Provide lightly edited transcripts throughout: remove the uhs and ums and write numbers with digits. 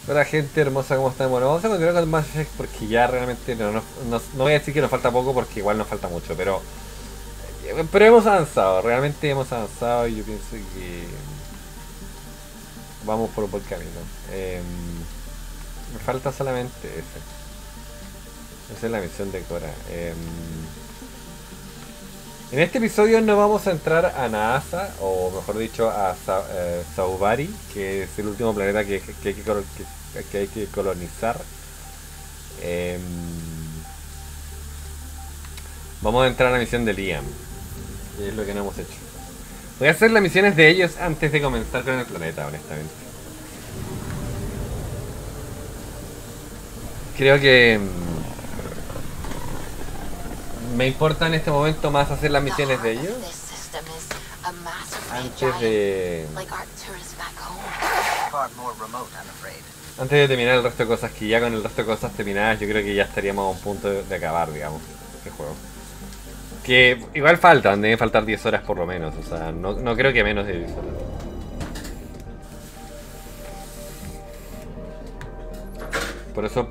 Hola gente hermosa, ¿cómo están? Bueno, vamos a continuar con Mass Effect porque ya realmente no voy a decir que nos falta poco porque igual nos falta mucho, pero hemos avanzado, realmente hemos avanzado y yo pienso que vamos por un buen camino. Me falta solamente ese. Esa es la misión de Cora. En este episodio no vamos a entrar a Naasa, o mejor dicho a Saubari, que es el último planeta que hay que colonizar. Em, Vamos a entrar a la misión de Liam, que es lo que no hemos hecho. Voy a hacer las misiones de ellos antes de comenzar con el planeta, honestamente. Creo que me importa en este momento más hacer las misiones de ellos antes de antes de terminar el resto de cosas, que ya con el resto de cosas terminadas yo creo que ya estaríamos a un punto de acabar, digamos, este juego. Que igual faltan, deben faltar 10 horas por lo menos, o sea, no creo que menos de 10 horas. Por eso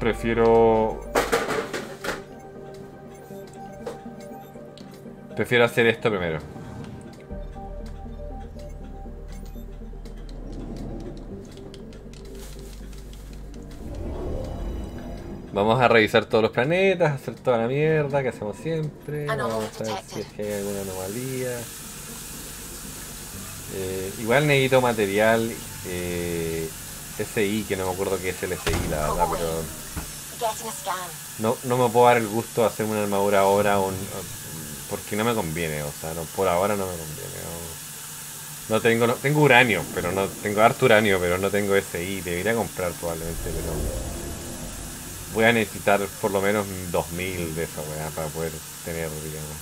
prefiero hacer esto primero. Vamos a revisar todos los planetas, hacer toda la mierda que hacemos siempre. Vamos a ver si es que hay alguna anomalía. Igual necesito material SI, que no me acuerdo qué es el SI, la verdad, pero no me puedo dar el gusto de hacerme una armadura ahora porque no me conviene, o sea, por ahora no me conviene. Tengo uranio, pero no tengo harto uranio, pero no tengo SI. Debería comprar probablemente, pero voy a necesitar por lo menos 2000 de esa weá para poder tener, digamos.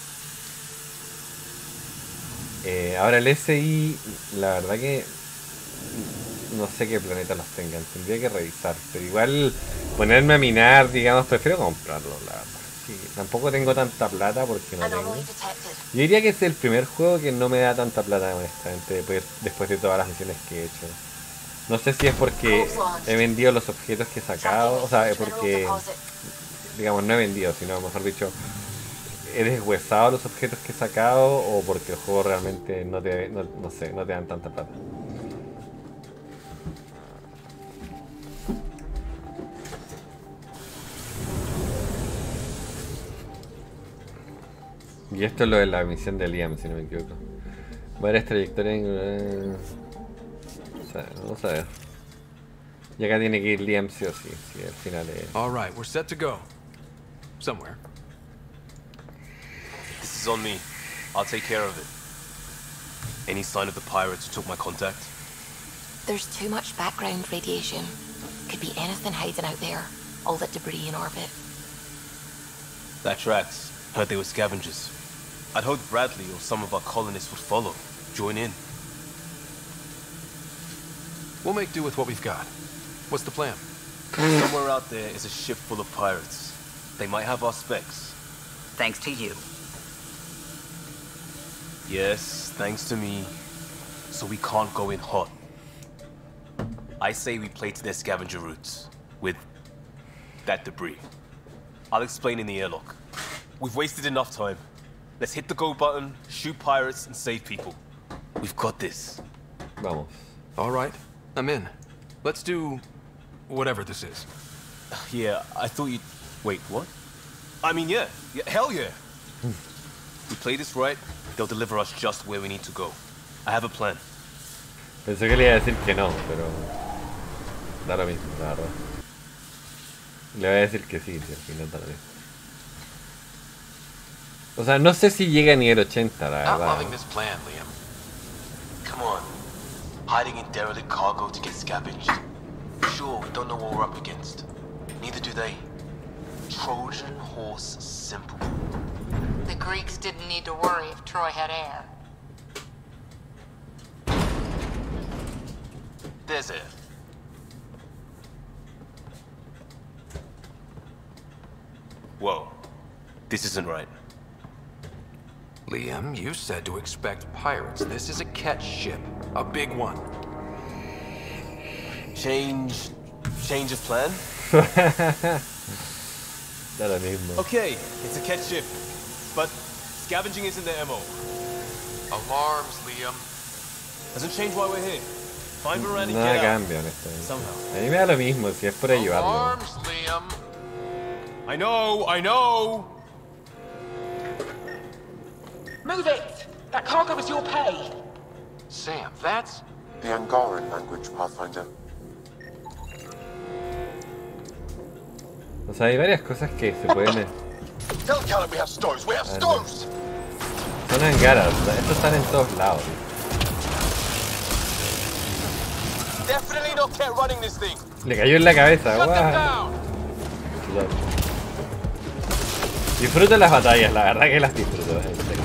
Ahora el SI, la verdad que no sé qué planetas los tengan, tendría que revisar, pero igual ponerme a minar, digamos, prefiero comprarlo, la verdad. Sí, tampoco tengo tanta plata porque no tengo. Yo diría que es el primer juego que no me da tanta plata, honestamente, después de todas las misiones que he hecho. No sé si es porque he vendido los objetos que he sacado, o sea, porque, digamos, no he vendido, sino, mejor dicho, he deshuesado los objetos que he sacado, o porque el juego realmente no sé, no te dan tanta plata. Y esto es lo de la misión de Liam, si no me equivoco. Varias trayectorias en... vamos a ver. Y acá tiene que ir Liam sí o sí, si al final es... Alright, we're set to go. Somewhere. This is on me. I'll take care of it. Any sign of the pirates who took my contact? There's too much background radiation. Could be anything hiding out there. All that debris in orbit. That tracks. Heard they were scavengers. I'd hoped Bradley or some of our colonists would follow. Join in. We'll make do with what we've got. What's the plan? Somewhere out there is a ship full of pirates. They might have our specs. Thanks to you. Yes, thanks to me. So we can't go in hot. I say we play to their scavenger routes. With that debris. I'll explain in the airlock. We've wasted enough time. Let's hit the go button, shoot pirates, and save people. We've got this. Vamos. Alright, I'm in. Let's do... whatever this is. Yeah, I thought you'd... Wait, what? I mean, yeah, hell yeah. We play this right, they'll deliver us just where we need to go. I have a plan. Pensé que le iba a decir que no, pero... da lo mismo, la verdad. Le voy a decir que sí, si al final da lo mismo. O sea, no sé si llega a nivel 80, la Not verdad. loving this plan, Liam. Come on. Hiding in derelict cargo to get scavenged. Sure, we don't know what we're up against. Neither do they. Trojan horse simple. The Greeks didn't need to worry if Troy had air. There's air. Whoa. This isn't right. Liam, you said to expect pirates. This is a catch ship. A big one. Change Change of plan? Da lo mismo. Okay, it's a catch ship. But scavenging isn't the MO. Alarms, Liam. Doesn't change why we're here. Find Varane and Nada get out. cambia, honestamente. Somehow. A mí me da lo mismo, si es por ayudarlo. Alarms, Liam. I know! Move it! That cargo is your pay! Sam, that's... The Angaran language, Pathfinder. O sea, hay varias cosas que se pueden... Tell Callum we have stores. We have stores. Son angaras, o sea, estos están en todos lados. Definitely not kept running this thing. Le cayó en la cabeza, Shut them guau. down. Disfruto las batallas, la verdad que las disfruto. En serio.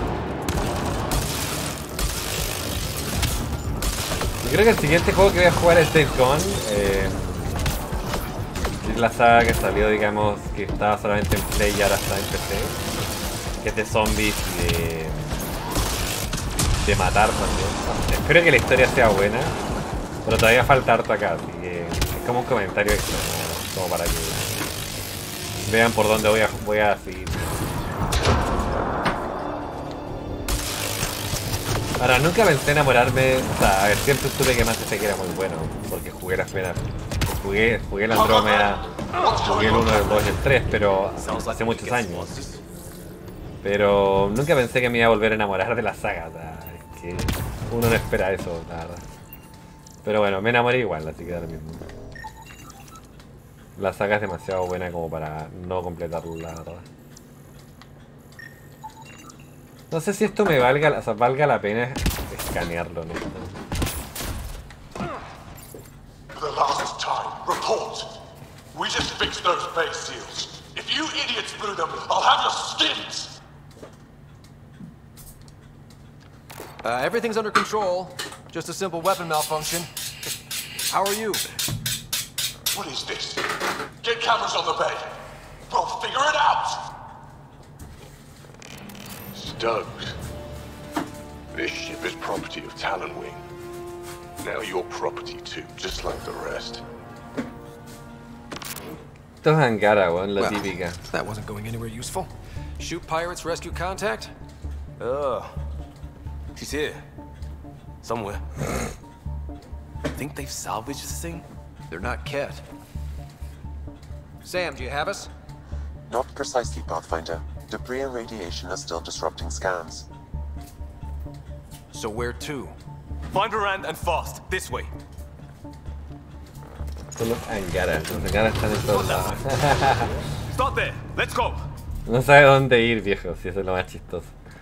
Yo creo que el siguiente juego que voy a jugar es Days Gone. Es la saga que salió, digamos, que estaba solamente en Play y ahora está en PC. Que es de zombies y de matar también. Espero que la historia sea buena, pero todavía falta harto acá, así que es como un comentario extra, ¿no? Como para que vean por dónde voy a seguir. Ahora, nunca pensé enamorarme, o sea, a ver, siempre supe que Mass Effect era muy bueno, porque jugué las primeras, jugué el Andrómeda, jugué el 1, el 2 y el 3, pero hace muchos años. Pero nunca pensé que me iba a volver a enamorar de la saga, o sea, es que uno no espera eso, la verdad. Pero bueno, me enamoré igual, así que da lo mismo. La saga es demasiado buena como para no completarlo, la verdad. No sé si esto me valga, o sea, valga la pena escanearlo, ¿no? For the last time, report. We just fixed those base seals. If you idiots blew them, I'll have your skins. Everything's under control. Just a simple weapon malfunction. How are you? What is this? Get cameras on the bay. We'll figure it out. Stokes. This ship is property of Talonwing. Now you're property too, just like the rest. Esto es Angara, weón, la Well, típica. that wasn't going anywhere useful. Shoot pirates, rescue contact? She's here. Somewhere. Think they've salvaged this thing? They're not Ket. Sam, do you have us? Not precisely, Pathfinder. Debris and radiation are still disrupting scans. So where to? Find Varane and fast. This way. Son los Angara. Los Angara están en todos lados. Start there. Let's go. No sabe dónde ir, viejo, si eso es lo más chistoso.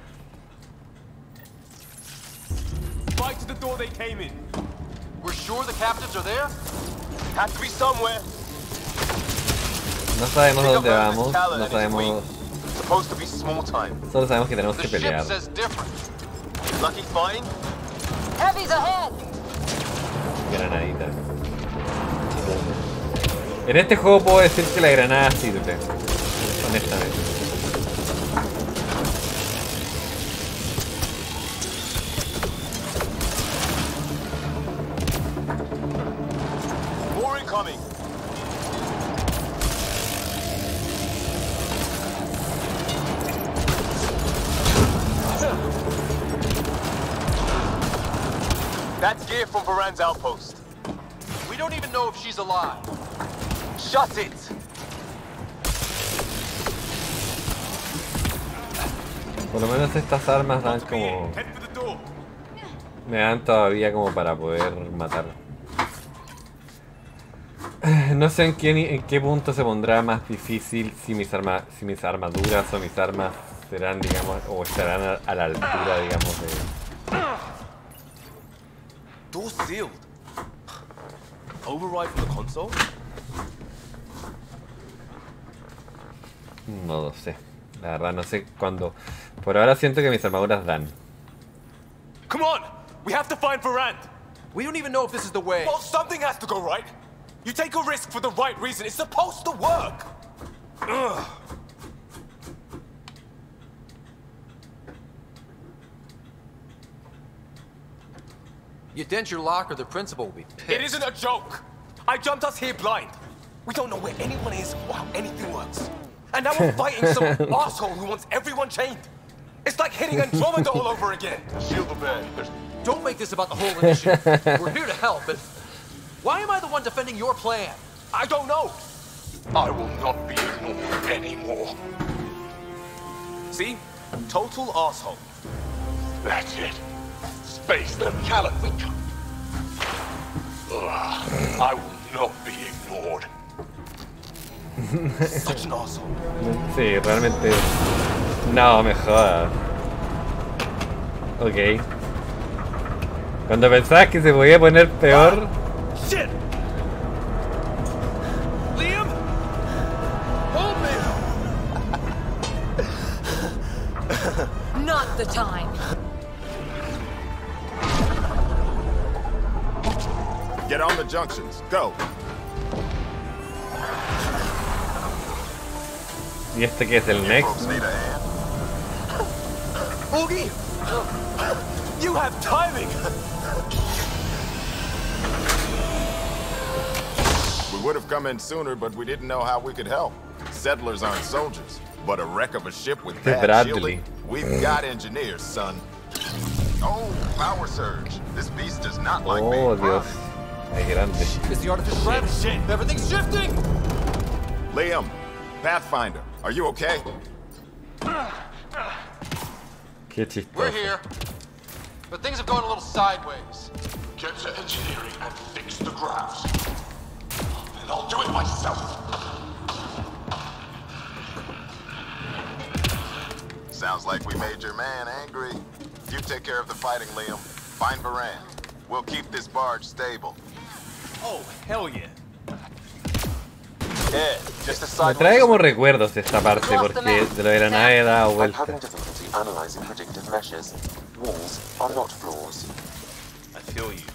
Fight to the door they came in. We're sure the captives are there? Has to be somewhere. No sabemos Pick up dónde Varane's vamos, Talon no and his sabemos, Supposed to be small time. solo sabemos que tenemos The que ship pelear. says different. Lucky find? Heavy's ahead! Granadita. En este juego puedo decir que la granada sirve, honestamente. More incoming. That's gear from Varane's outpost. We don't even know if she's alive. Shut it! Por lo menos estas armas dan como... Head for the door. me dan todavía como para poder matar. No sé en qué punto se pondrá más difícil si mis armaduras o mis armas serán, digamos, o estarán a la altura, digamos, de... Door sealed. Override from the console? No lo sé. La verdad no sé cuándo. Por ahora siento que mis armaduras dan. Come on! We have to find Varane! We don't even know if this is the way. Well, something has to go right. You take a risk for the right reason. It's supposed to work. Ugh. You dent your locker, the principal will be pissed. It isn't a joke. I jumped us here blind. We don't know where anyone is or how anything works. And now we're fighting some asshole who wants everyone chained. It's like hitting Andromeda all over again. Seal the bag. Don't make this about the whole initiative. We're here to help, but why am I the one defending your plan? I don't know. I will not be ignored anymore. See? Total asshole. That's it. Space them, Callan. I will not be ignored. Such an asshole. Sí, realmente. No, me jodas. Ok. Cuando pensabas que se podía poner peor. Shit! Liam? Hold me! Not the time. Get on the junctions. Go. ¿Y este qué es el next? Oogie! You have timing! We would have come in sooner, but we didn't know how we could help. Settlers aren't soldiers, but a wreck of a ship with bad Bradley. shielding. We've got engineers, son. Oh, power surge. This beast does not like Oh, being Dios. primed. Es grande. It's the artificial gravity. Everything's shifting! Liam, Pathfinder, are you okay? Qué chistoso. We're here, but things have gone a little sideways. Get to engineering and fix the graphs. And I'll do it myself. Sounds like we made your man angry. You take care of the fighting, Liam. Find Varan. We'll keep this barge stable. Oh, hell yeah. Yeah, just a Me side. trae como recuerdos esta parte porque de lo de la nave he dado I'm vuelta. having difficulty analyzing predictive measures. Walls are not floors. I feel you.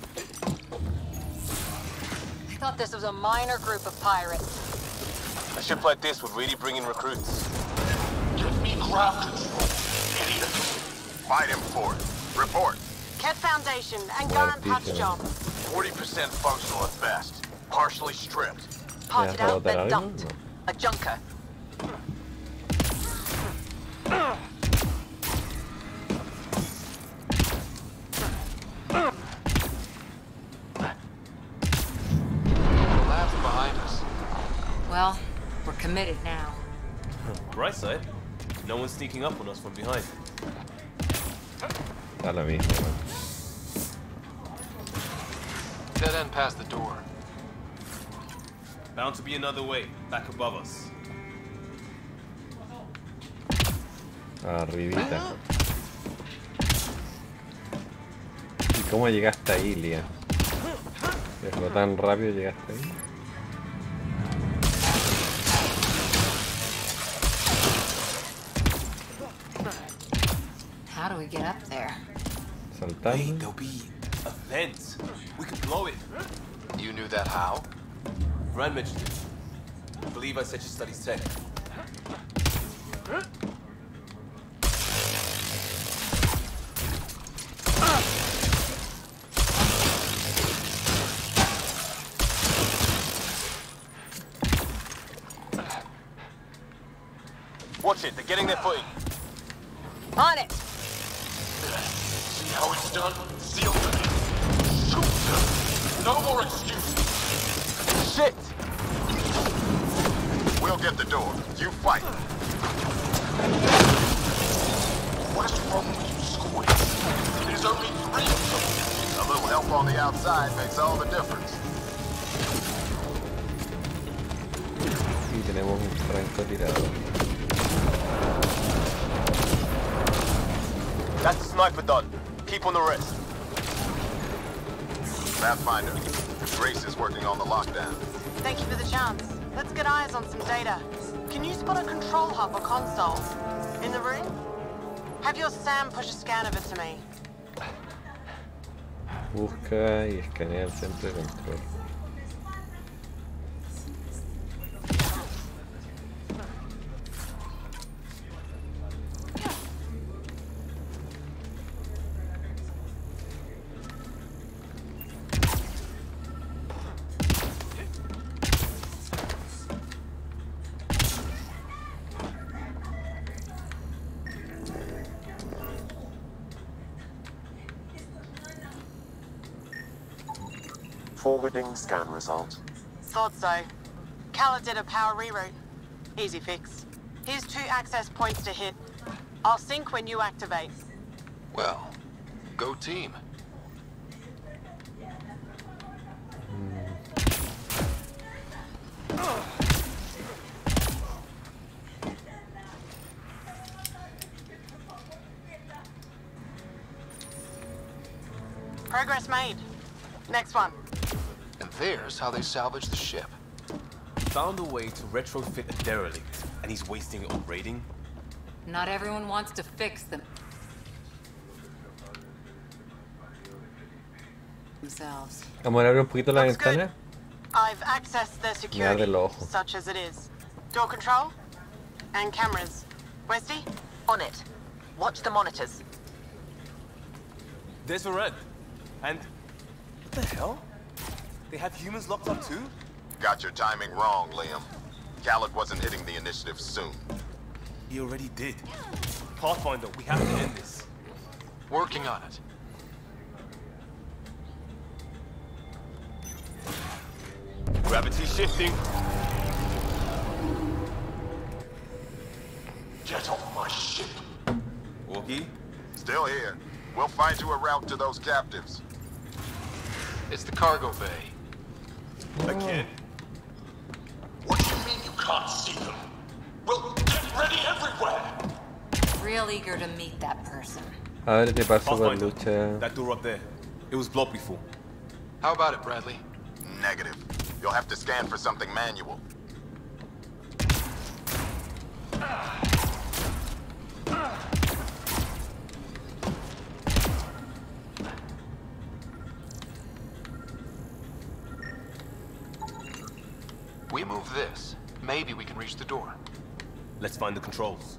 I thought this was a minor group of pirates. A ship like this would really bring in recruits. Give me graph control, idiot. Fight him for it. Report. Ket Foundation and Garant patch job. 40% functional at best. Partially stripped. Parted ¿Me vas a out, botar then algo? dumped. No. A junker. The lab's behind us. Well, we're committed now. Bright side, no one's sneaking up on us from behind. Da lo mismo, man. Dead end past the door. Bound to be another way, back above us. Arribita. ¿Y cómo llegaste ahí, Liam? ¿Es lo tan rápido llegaste ahí? How do we get up there? Wait, Saltando. there'll be a vent. We could blow it. You knew that how? Rand mentioned it. I believe I said she studies tech. Watch it, they're getting their footing. On it! See how it's done? Seal them in. Shoot them. No more excuses. Shit! We'll get the door. You fight. What is wrong with you, squids? There's only 3 of them. A little help on the outside makes all the difference. Y tenemos un francotirador. That's the sniper done. Keep on the rest. Pathfinder, Grace is working on the lockdown. Thank you for the chance. Let's get eyes on some data. Can you spot a control hub or console? In the room? Have your Sam push a scan of it to me. Busca y escanea el centro de control. Forwarding scan result. Thought so. Khaled did a power reroute. Easy fix. Here's 2 access points to hit. I'll sync when you activate. Well, go team. Progress made. Next one. And there's how they salvage the ship. Found a way to retrofit a derelict, and he's wasting it on raiding? Not everyone wants to fix them themselves. Vamos a abrir un poquito la ventana. I've accessed their Me arde security, los ojos. such as it is. Door control and cameras. Westy? On it. Watch the monitors. There's Varenne. And what the hell? They have humans locked up too? Got your timing wrong, Liam. Khaled wasn't hitting the initiative soon. He already did. Pathfinder, we have to end this. Working on it. Gravity shifting. Get off my ship. Walkie? Still here. We'll find you a route to those captives. It's the cargo bay. Again? What do you mean you can't see them? Well, get ready everywhere. Real eager to meet that person. A ver qué pasa con Pathfinder, lucha. that door up there. It was blocked before. How about it, Bradley? Negative. You'll have to scan for something manual. We move this. Maybe we can reach the door. Let's find the controls.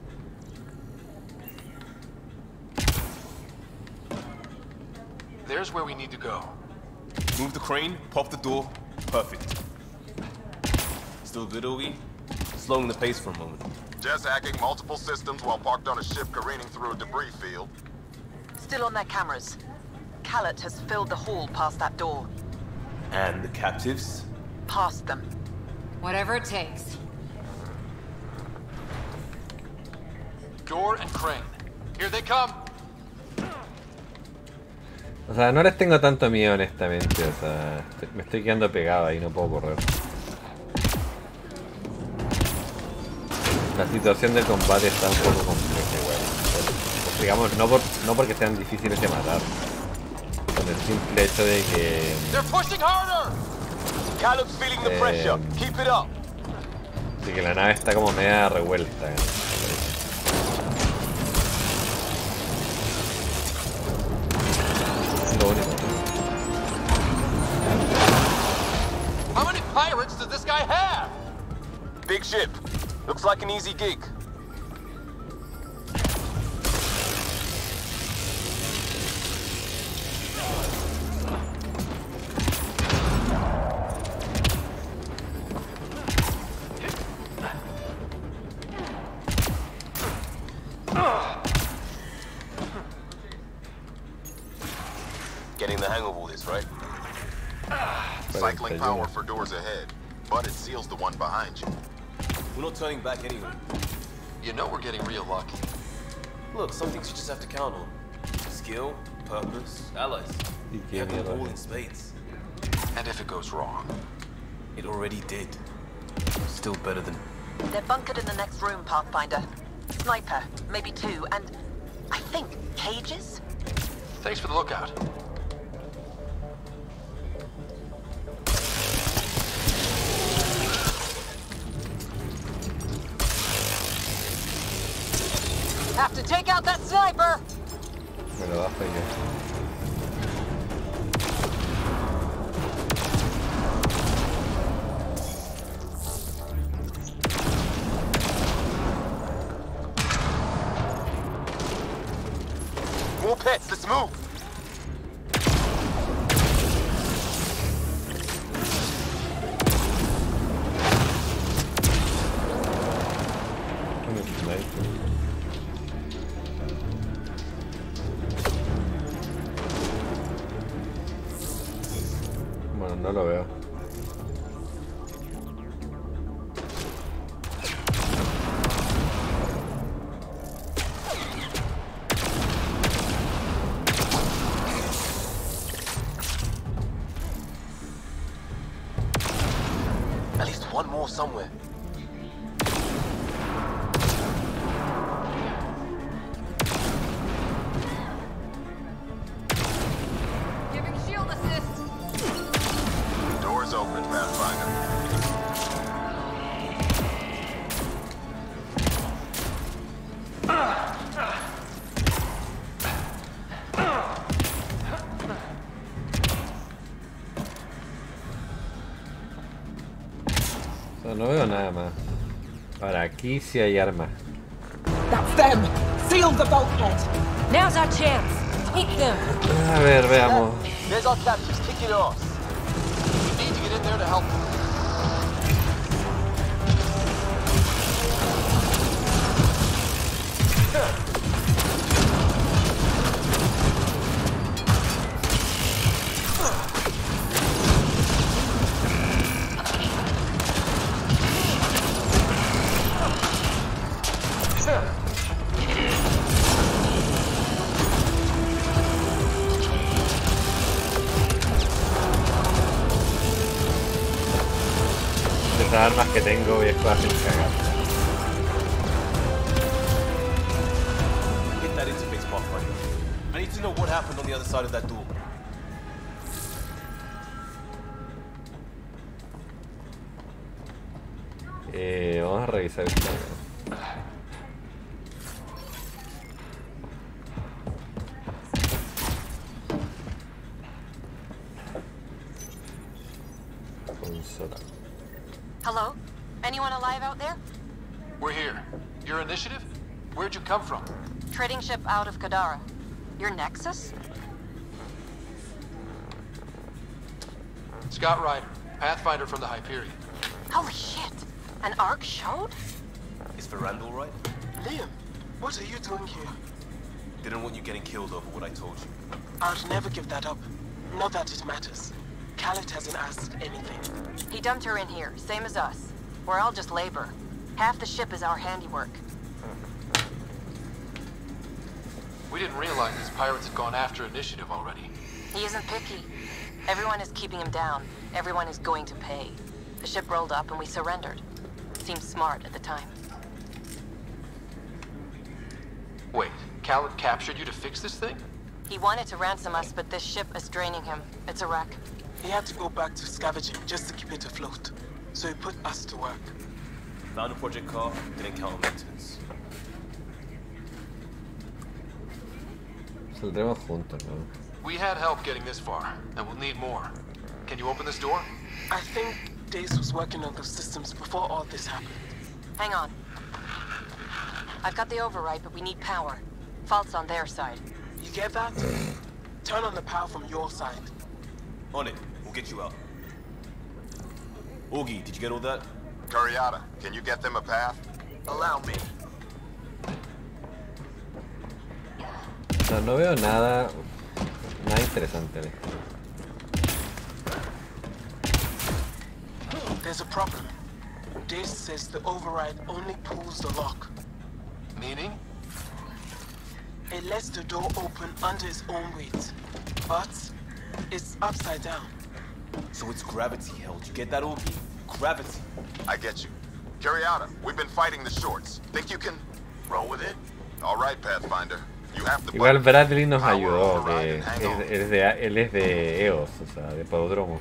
There's where we need to go. Move the crane, pop the door. Perfect. Still good, Ogie? Slowing the pace for a moment. Just hacking multiple systems while parked on a ship careening through a debris field. Still on their cameras. Khaled has filled the hall past that door. And the captives? Past them. Whatever it takes. Door and crane. Here they come. O sea, no les tengo tanto miedo honestamente, o sea, me estoy quedando pegado ahí, no puedo correr. La situación de combate está un poco compleja igual. Pues, digamos, no porque sean difíciles de matar, con el simple hecho de que... They're pushing harder. Khaled's feeling the pressure. Keep it up. de que la nave está como media revuelta. Lo único. How many pirates does this guy have? Big ship. Looks like an easy gig. Getting the hang of all this, right? Cycling power for doors ahead, but it seals the one behind you. We're not turning back anyway. You know we're getting real lucky. Look, some things you just have to count on. Skill, purpose, allies. You have them all in spades. And if it goes wrong? It already did. Still better than... They're bunkered in the next room, Pathfinder. Sniper, maybe two, and I think cages? Thanks for the lookout. Have to take out that sniper! Me lo bajo yo. More pets, let's move! Bueno, no lo At least one more somewhere. Giving shield assist. Doors open, Pathfinder. No veo nada más. Ahora aquí sí hay armas. That's them! Seal the bulkhead! Now's our chance. Take them. A ver, veamos. There's our captors kicking ass. We need to get in there to help them. Las armas que tengo viejo hacen cagar. Hit that interface, Pathfinder. I need to know what happened on the other side of that door. Vamos a revisar esto. Consola. Hello? Anyone alive out there? We're here. Your initiative? Where'd you come from? Trading ship out of Kadara. Your Nexus? Scott Ryder, Pathfinder from the Hyperion. Holy shit! An arc showed? Is Ferrandal right? Liam, what are you doing here? Didn't want you getting killed over what I told you. I'd never give that up. Not that it matters. Khaled hasn't asked anything. He dumped her in here, same as us. We're all just labor. Half the ship is our handiwork. We didn't realize these pirates had gone after initiative already. He isn't picky. Everyone is keeping him down. Everyone is going to pay. The ship rolled up and we surrendered. Seemed smart at the time. Wait, Khaled captured you to fix this thing? He wanted to ransom us, but this ship is draining him. It's a wreck. He had to go back to scavenging just to keep it afloat. So he put us to work. Found a project car, didn't count on maintenance. Saldremos juntos, ¿no? We had help getting this far, and we'll need more. Can you open this door? I think Dace was working on those systems before all this happened. Hang on. I've got the override, but we need power. Fault's on their side. You get that? Turn on the power from your side. On it. We'll get you out. Augie, did you get all that? Curiata, can you get them a path? Allow me. No veo nada interesante. There's a problem. Dace says the override only pulls the lock. Meaning? It lets the door open under its own weight. But it's upside down. So it's gravity held. You get that, Augie? Gravity. I get you. Curiata, we've been fighting the shorts. Think you can roll with it? All right, Pathfinder. You have the Igual Bradley nos ayudó. Él es de EOS, o sea, de Podromo.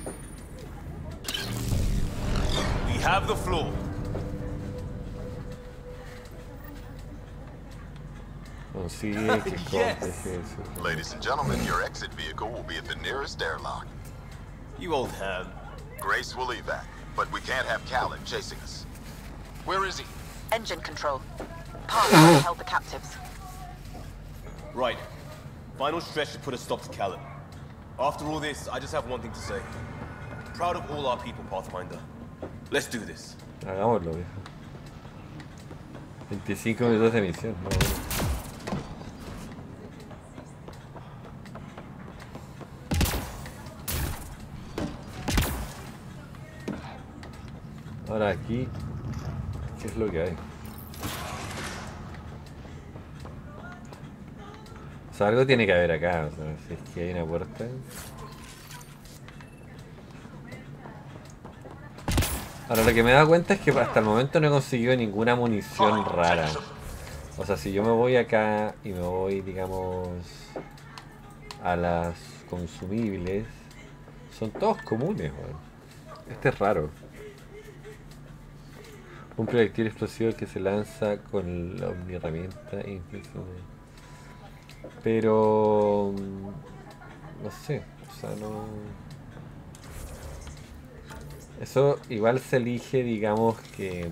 We have the floor. Yes. Ladies and gentlemen, your exit vehicle will be at the nearest airlock. You old ham. Grace will evac, but we can't have Khaled chasing us. Where is he? Engine control. Park held the captives. Right. Final stretch to put a stop to Khaled. After all this, I just have one thing to say. Proud of all our people, Pathfinder. Let's do this. Hagámoslo, viejo. 25 minutos de misión. No, Ahora aquí, ¿qué es lo que hay? O sea, algo tiene que haber acá, o sea, si es que hay una puerta. Ahora lo que me he dado cuenta es que hasta el momento no he conseguido ninguna munición rara. O sea, si yo me voy acá y me voy, digamos, a las consumibles, son todos comunes, weón. Este es raro. Un proyectil explosivo que se lanza con la omniherramienta invisible. Pero no sé, o sea, no. Eso igual se elige, digamos que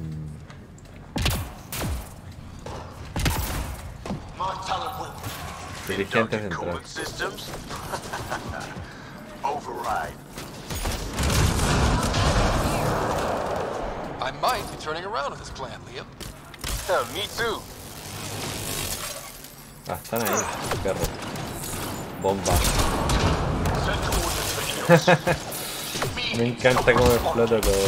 se elige antes de entrar. I might be turning around on this plan, Liam. Me too. Ah, están ahí, perro. Bomba. Me encanta cómo explota todo.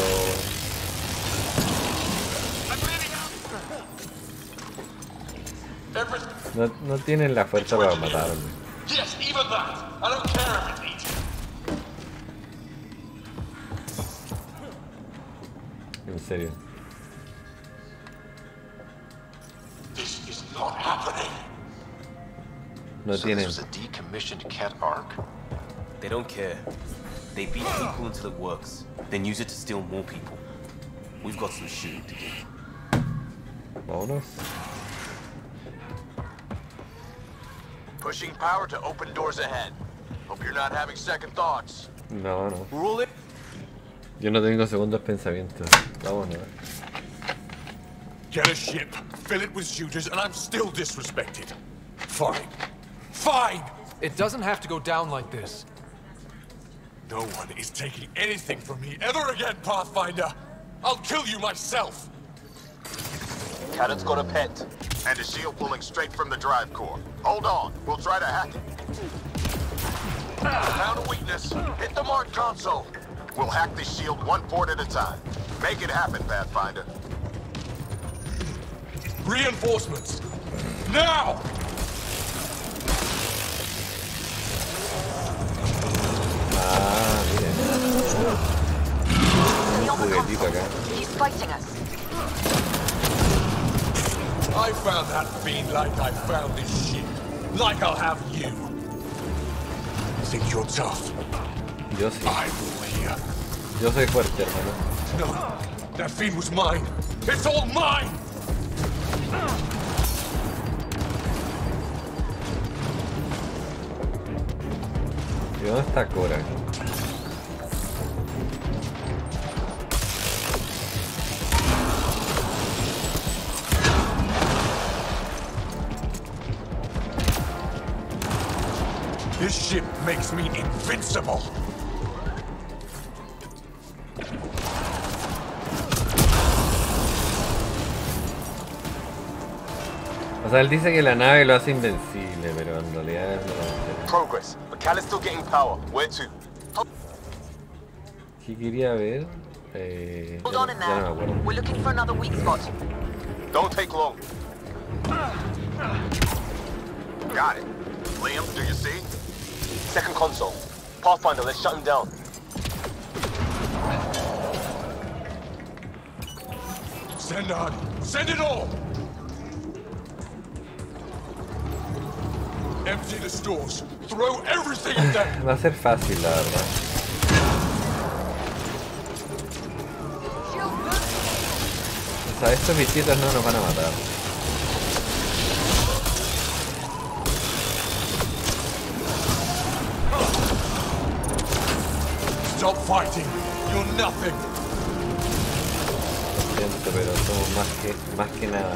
No tienen la fuerza para matarme. Yes, even that. I don't care if it's easy. En serio. This is not happening. No tienen. This was a decommissioned cat arc? They don't care. They beat people into the works, then use it to steal more people. We've got some shooting to do. Vámonos. Pushing power to open doors ahead. Hope you're not having second thoughts. No, no. Rule it. Yo no tengo segundos pensamientos. Vámonos. Get a ship, fill it with shooters, and I'm still disrespected. Fine. Fine! It doesn't have to go down like this. No one is taking anything from me ever again, Pathfinder! I'll kill you myself! Cannon's got a pet. And a shield pulling straight from the drive core. Hold on, we'll try to hack it. Found a weakness. Hit the mark console. We'll hack this shield one port at a time. Make it happen, Pathfinder. Reinforcements! Now! Ah, miren. Un juguetito acá. He's fighting us. I found that fiend like I found this ship. Like I'll have you. Think you're tough? Yo sí. I will here. Yo soy fuerte, hermano. No, that fiend was mine. It's all mine! ¿Y dónde está Cora? This ship makes me invincible. O sea, él dice que la nave lo hace invencible, pero en realidad no lo hace. Progress, but Cal is still getting power. Where to? ¿Qué quería ver? Hold on in Ya no me there. acuerdo. We're looking for another weak spot. Don't take long. Got it. Liam, do you see? Second console. Pathfinder, let's shut him down. Send on. Send it all! Empty the stores. Throw everything at them! Va a ser fácil, la verdad. O sea, estos bichitos no nos van a matar. Stop fighting. You're nothing. Lo siento, pero somos más que nada.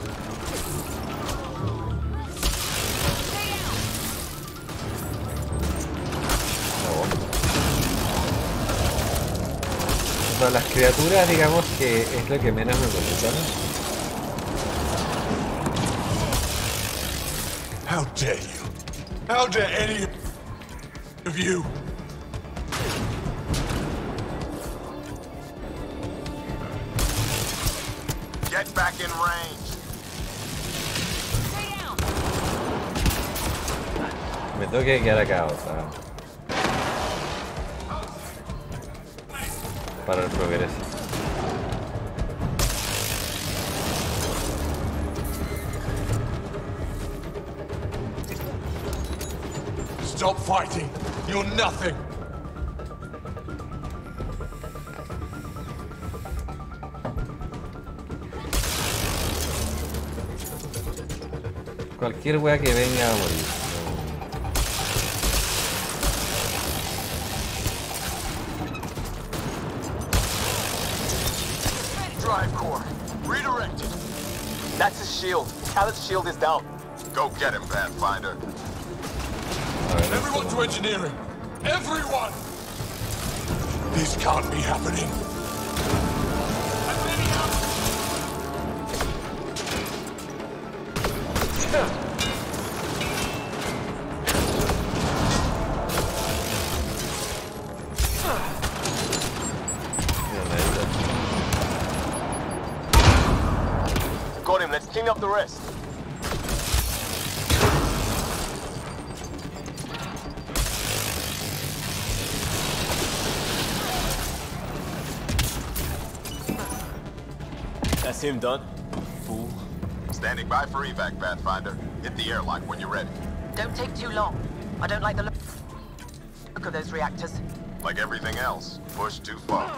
O sea, las criaturas, digamos que es lo que menos me preocupa. How dare you? How dare any of you? Get back in range. Me tengo que quedar acá, o sea. para el progreso. Stop fighting. You're nothing. Cualquier wea que venga a morir. Drive core. Redirected. That's his shield. Khaled's shield is down. Go get him, Pathfinder. Everyone to engineering. Everyone! This can't be happening. Got him. Let's clean up the rest. That's him done. Fool. Standing by for evac, Pathfinder. Hit the airlock when you're ready. Don't take too long. I don't like the look of those reactors. Like everything else, push too far.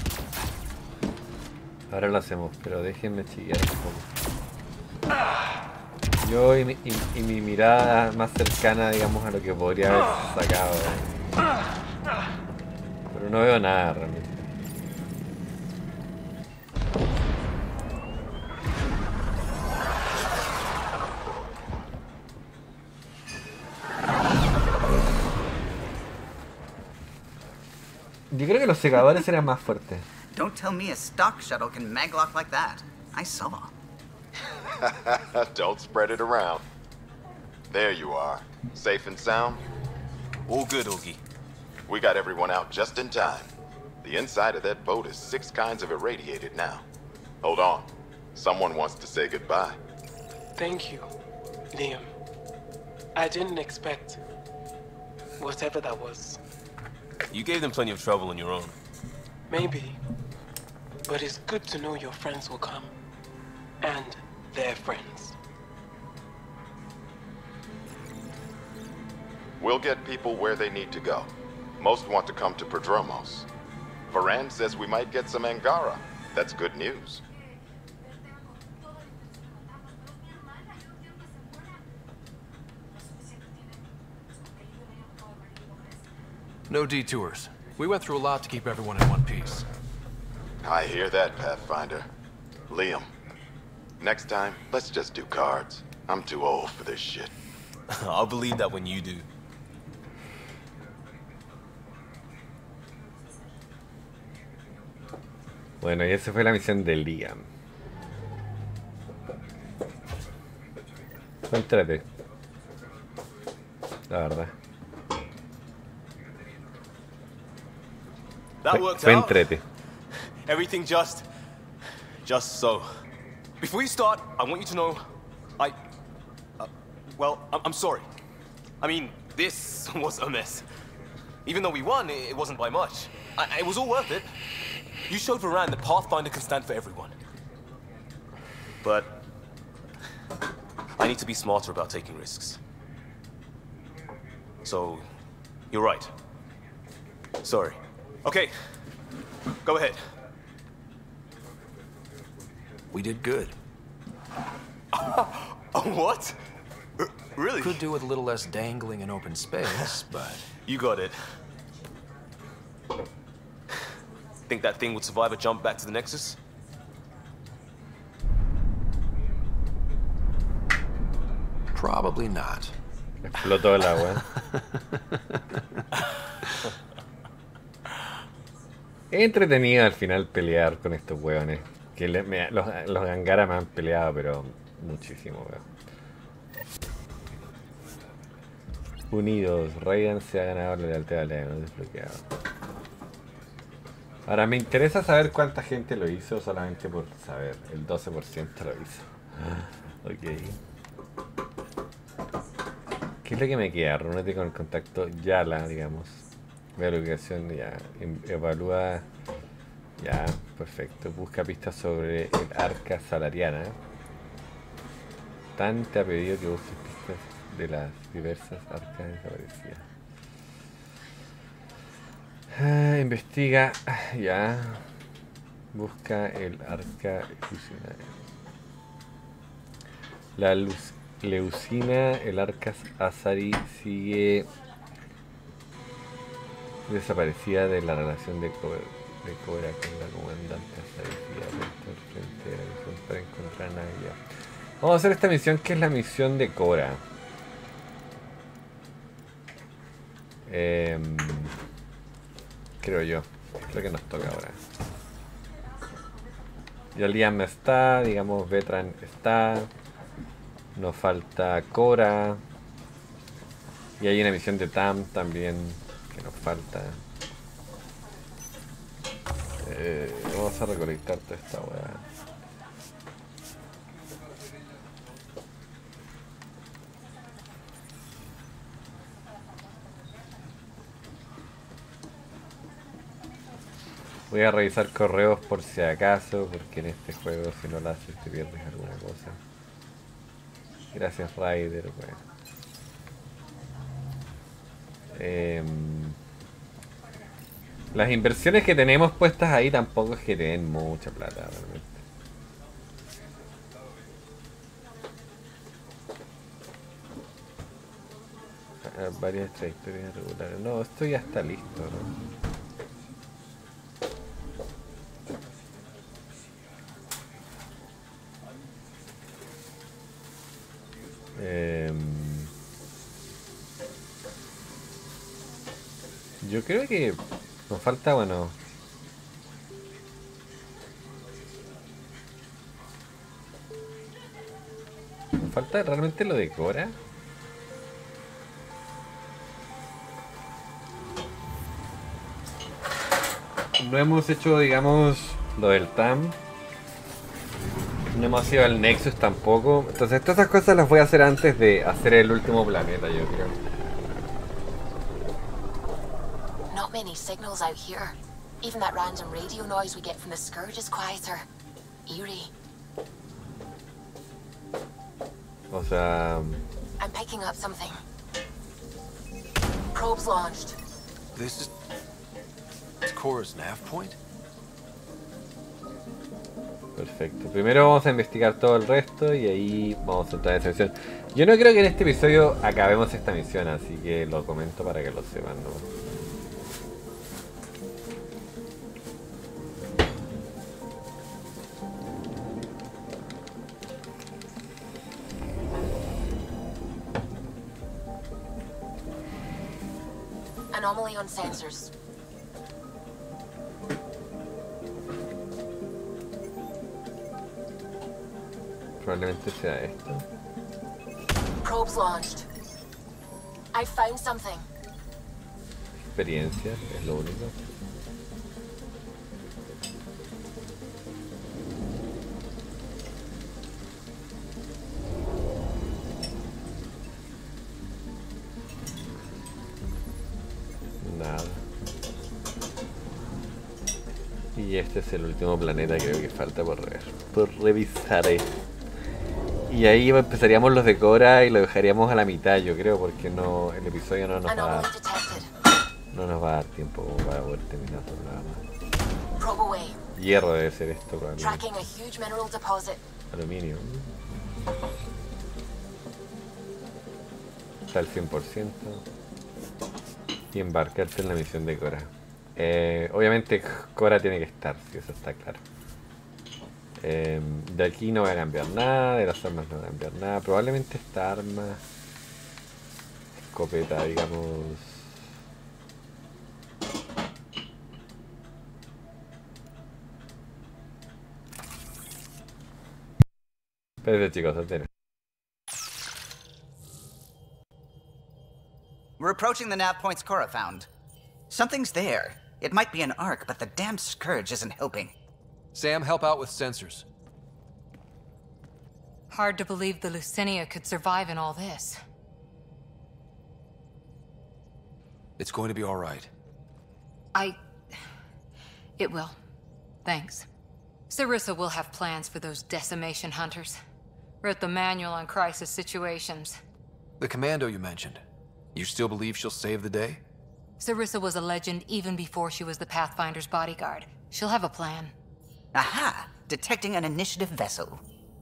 Ahora lo hacemos, pero déjenme chillar un poco. Yo y mi mirada más cercana, digamos, a lo que podría haber sacado. Pero no veo nada realmente. Yo creo que los secadores eran más fuertes. Don't tell me a stock shuttle can maglock like that. I saw. Don't spread it around. There you are. Safe and sound? All good, Oogie. We got everyone out just in time. The inside of that boat is 6 kinds of irradiated now. Hold on. Someone wants to say goodbye. Thank you, Liam. I didn't expect whatever that was. You gave them plenty of trouble on your own. Maybe. But it's good to know your friends will come. And their friends. We'll get people where they need to go. Most want to come to Prodromos. Varan says we might get some Angara. That's good news. No detours. We went through a lot to keep everyone in one piece. I hear that, Pathfinder. Liam, next time, let's just do cards. I'm too old for this shit. I'll believe that when you do. Bueno, y esa fue la misión de Liam. Fue entrete. La verdad. That worked Fue out. entrete. Everything just so. Before you start, I want you to know, well, I'm sorry. I mean, this was a mess. Even though we won, it wasn't by much. It was all worth it. You showed Varan that Pathfinder can stand for everyone. But I need to be smarter about taking risks. So, you're right. Sorry. Okay, go ahead. We did good. What? Really? Could do with a little less dangling in open space, but... You got it. Think that thing would survive a jump back to the Nexus? Probably not. Explotó el agua. Es entretenido al final pelear con estos hueones. Que los Angara me han peleado, pero muchísimo, weón. Unidos, Raiden se ha ganado la lealtad de León desbloqueado. Ahora me interesa saber cuánta gente lo hizo, solamente por saber. El 12% lo hizo. Ok. ¿Qué es lo que me queda? Reúnete con el contacto Yala, digamos. Ve la ubicación, ya. Evalúa Ya, perfecto. Busca pistas sobre el arca salariana. Tan te ha pedido que busques pistas de las diversas arcas desaparecidas. Investiga. Ya. Busca el arca ilusionaria. La Leucina, el arca Azari sigue desaparecida de la relación de Cora con la comandante Azari. Frente a la misión para encontrar a Nadia. Vamos a hacer esta misión que es la misión de Cora. Creo yo. Es lo que nos toca ahora. Ya Liam está, digamos, Vetran está. Nos falta Cora. Y hay una misión de Tam también que nos falta. Vamos a recolectar toda esta weá. Voy a revisar correos por si acaso, porque en este juego si no lo haces te pierdes alguna cosa. Gracias Ryder, las inversiones que tenemos puestas ahí tampoco es que te den mucha plata realmente. Varias trayectorias regulares. No, esto ya está listo, ¿no? Yo creo que nos falta, bueno, nos falta realmente lo de Cora. No hemos hecho, digamos, lo del TAM. No hemos ido al Nexus tampoco. Entonces todas esas cosas las voy a hacer antes de hacer el último planeta, yo creo. Not many signals out here. Even that random radio noise we get from the Scourge is quieter. Eerie. O sea... I'm picking up something. Probes launched. This is Cora's nav point? Perfecto. Primero vamos a investigar todo el resto y ahí vamos a entrar en esa misión. Yo no creo que en este episodio acabemos esta misión, así que lo comento para que lo sepan, ¿no? Anomaly on sensors. Probablemente sea esto. Probes launched. I found something. Experiencia, es lo único. Nada. Y este es el último planeta, creo que falta por ver. Por revisar. Y ahí empezaríamos los de Cora y lo dejaríamos a la mitad, yo creo, porque no, el episodio no nos va a dar tiempo para poder terminar todo nada más. Hierro debe ser esto, probablemente. Aluminio. Está al 100%. Y embarcarte en la misión de Cora. Obviamente Cora tiene que estar, si eso está claro. De aquí no voy a cambiar nada, de las armas no voy a cambiar nada. Probablemente esta arma, escopeta, digamos. Espérense, chicos, atenen. We're approaching the nav points Cora found. Something's there. It might be an arc, but the damn Scourge isn't helping. Sam, help out with sensors. Hard to believe the Lucinia could survive in all this. It's going to be all right. It will. Thanks. Sarissa will have plans for those decimation hunters. Wrote the manual on crisis situations. The commando you mentioned. You still believe she'll save the day? Sarissa was a legend even before she was the Pathfinder's bodyguard. She'll have a plan. Aha! Detecting an initiative vessel.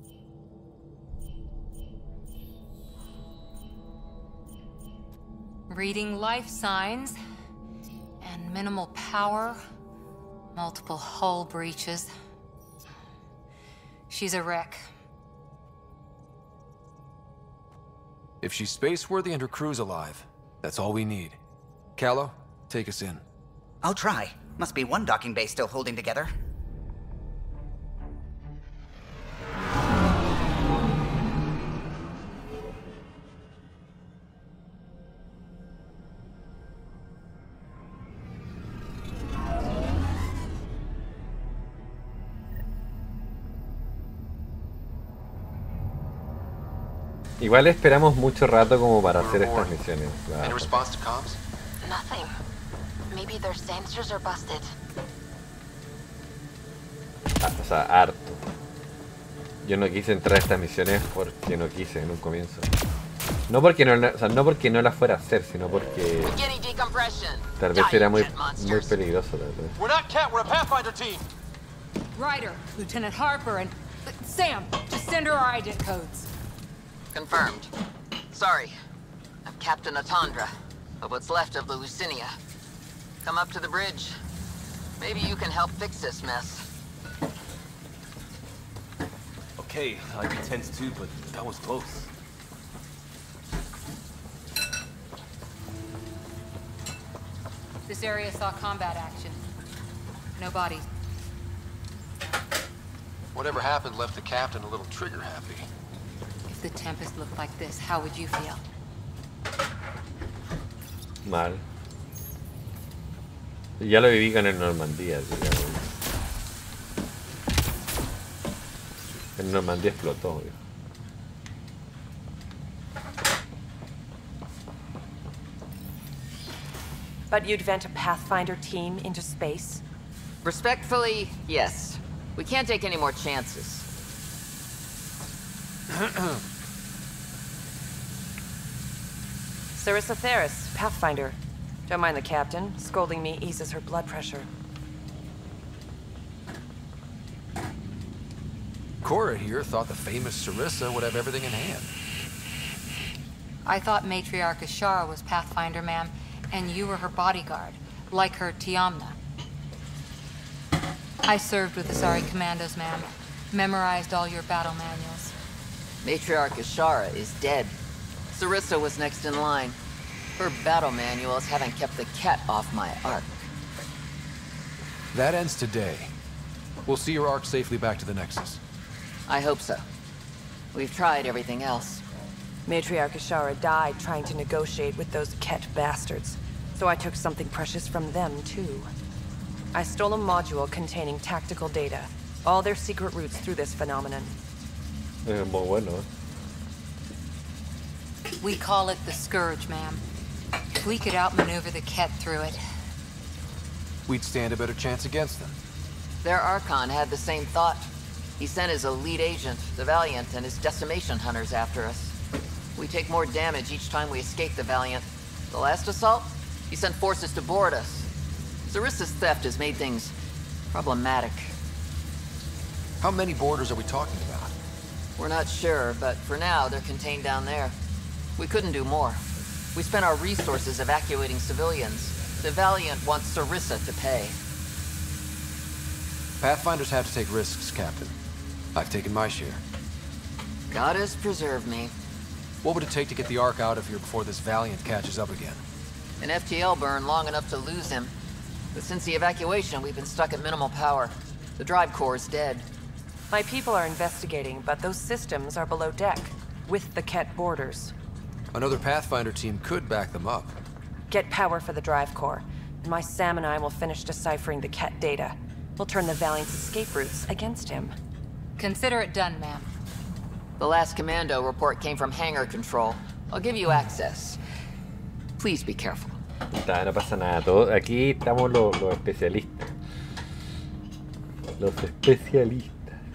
Reading life signs. And minimal power. Multiple hull breaches. She's a wreck. If she's space-worthy and her crew's alive, that's all we need. Callow, take us in. I'll try. Must be one docking bay still holding together. Igual esperamos mucho rato como para hacer estas misiones. Any response to comms? Nothing. Maybe their sensors are busted. O sea, harto. Yo no quise entrar a estas misiones porque no quise en un comienzo. No porque no, o sea, no porque no las fuera a hacer, sino porque tal vez era muy peligroso, tal vez. We're not Cat, we're a Pathfinder team. Ryder, Lieutenant Harper, and Sam. Just send her our agent codes. Confirmed. Sorry. I'm Captain Atandra, of what's left of the Lucinia. Come up to the bridge. Maybe you can help fix this mess. Okay, I'd be tense too, but that was close. This area saw combat action. No bodies. Whatever happened left the captain a little trigger-happy. If the Tempest looked like this, how would you feel? Mal. Ya lo viví con el Normandía, digamos. El Normandía explotó, viejo. But you'd vent a Pathfinder team into space? Respectfully, yes. We can't take any more chances. Sarissa Theris, Pathfinder. Don't mind the captain. Scolding me eases her blood pressure. Cora here thought the famous Sarissa would have everything in hand. I thought Matriarch Ashara was Pathfinder, ma'am, and you were her bodyguard, like her Tiamna. I served with the Asari Commandos, ma'am. Memorized all your battle manuals. Matriarch Ashara is dead. Sarissa was next in line. Her battle manuals haven't kept the cat off my ark. That ends today. We'll see your ark safely back to the Nexus. I hope so. We've tried everything else. Matriarch Ashara died trying to negotiate with those Ket bastards. So I took something precious from them, too. I stole a module containing tactical data. All their secret routes through this phenomenon. Muy bueno. We call it the Scourge, ma'am. If we could outmaneuver the Ket through it. We'd stand a better chance against them. Their Archon had the same thought. He sent his elite agent, the Valiant, and his decimation hunters after us. We take more damage each time we escape the Valiant. The last assault, he sent forces to board us. Sarissa's theft has made things problematic. How many boarders are we talking about? We're not sure, but for now, they're contained down there. We couldn't do more. We spent our resources evacuating civilians. The Valiant wants Sarissa to pay. Pathfinders have to take risks, Captain. I've taken my share. God has preserved me. What would it take to get the Ark out of here before this Valiant catches up again? An FTL burn long enough to lose him. But since the evacuation, we've been stuck at minimal power. The drive core is dead. My people are investigating, but those systems are below deck, with the Ket borders. Another Pathfinder team could back them up. Get power for the drive core, and my Sam and I will finish deciphering the Ket data. We'll turn the Valiant's escape routes against him. Consider it done, ma'am. The last commando report came from hangar control. I'll give you access. Please be careful. No pasa nada. Aquí estamos los especialistas. Los especialistas.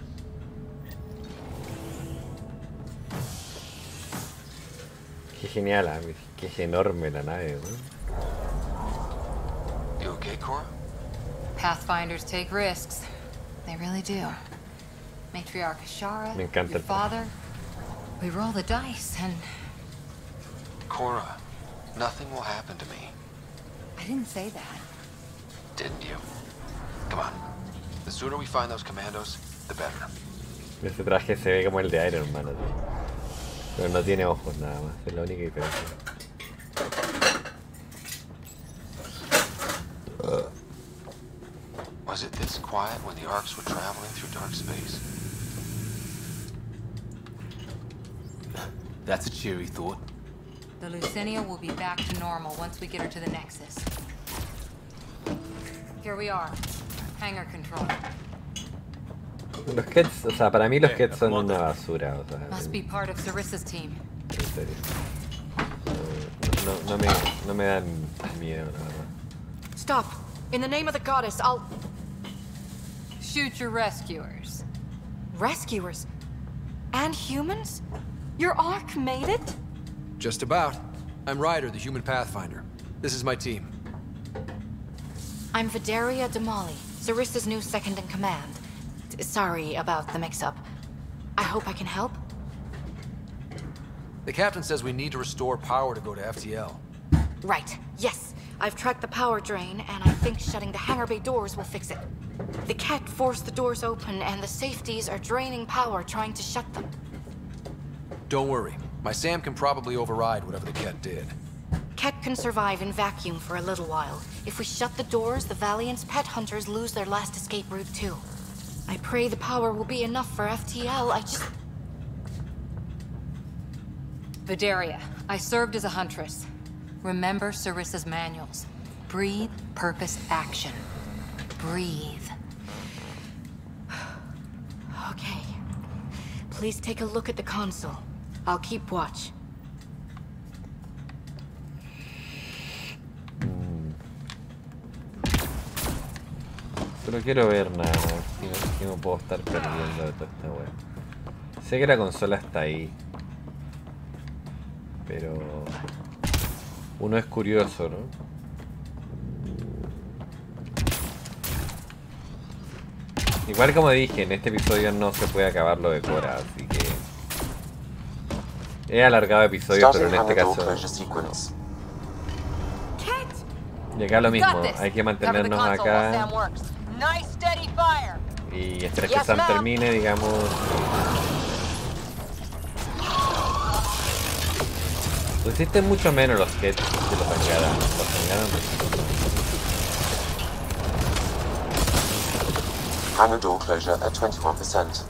Qué genial, que es enorme la nave, ¿no? You okay, Cora? Pathfinders take risks. They really do. Matriarch Ashara, Me encanta your el father. We roll the dice and... Cora, nothing will happen to me. I didn't say that. Didn't you? Come on. The sooner we find those commandos, the better. Ese traje se ve como el de Iron Man, ¿no? Pero no tiene ojos nada más, es la única diferencia. Was it this quiet when the Arcs were traveling through dark space? That's a cheery thought. The Lucinia will be back to normal once we get her to the Nexus. Here we are. Hangar control. Los Kets, o sea, para mí los Kets son una basura, o sea. Must be part of Sarissa's team. En serio. No me dan miedo, la verdad. Stop. In the name of the goddess, I'll... Shoot your rescuers. Rescuers? And humans? Your Ark made it? Just about. I'm Ryder, the human pathfinder. This is my team. I'm Vidaria Damali, Sarissa's new second-in-command. Sorry about the mix-up. I hope I can help. The captain says we need to restore power to go to FTL. Right, yes. I've tracked the power drain, and I think shutting the hangar bay doors will fix it. The Ket forced the doors open, and the safeties are draining power trying to shut them. Don't worry. My SAM can probably override whatever the Ket did. Ket can survive in vacuum for a little while. If we shut the doors, the Valiant's pet hunters lose their last escape route too. I pray the power will be enough for FTL, I just... Vidaria, I served as a huntress. Remember Sarissa's manuals. Breathe, purpose, action. Breathe. Okay. Please take a look at the console. I'll keep watch. Solo quiero ver nada más, si no puedo estar perdiendo de toda esta wea. Sé que la consola está ahí, pero uno es curioso, ¿no? Igual como dije, en este episodio no se puede acabar lo de Cora, así que he alargado episodios, pero en este caso... Y acá lo mismo, hay que mantenernos acá y esperar que Sam termine, digamos. Resisten mucho menos los Kets que los Angaran. Los Angaran resisten. Hangar door closure at 21%.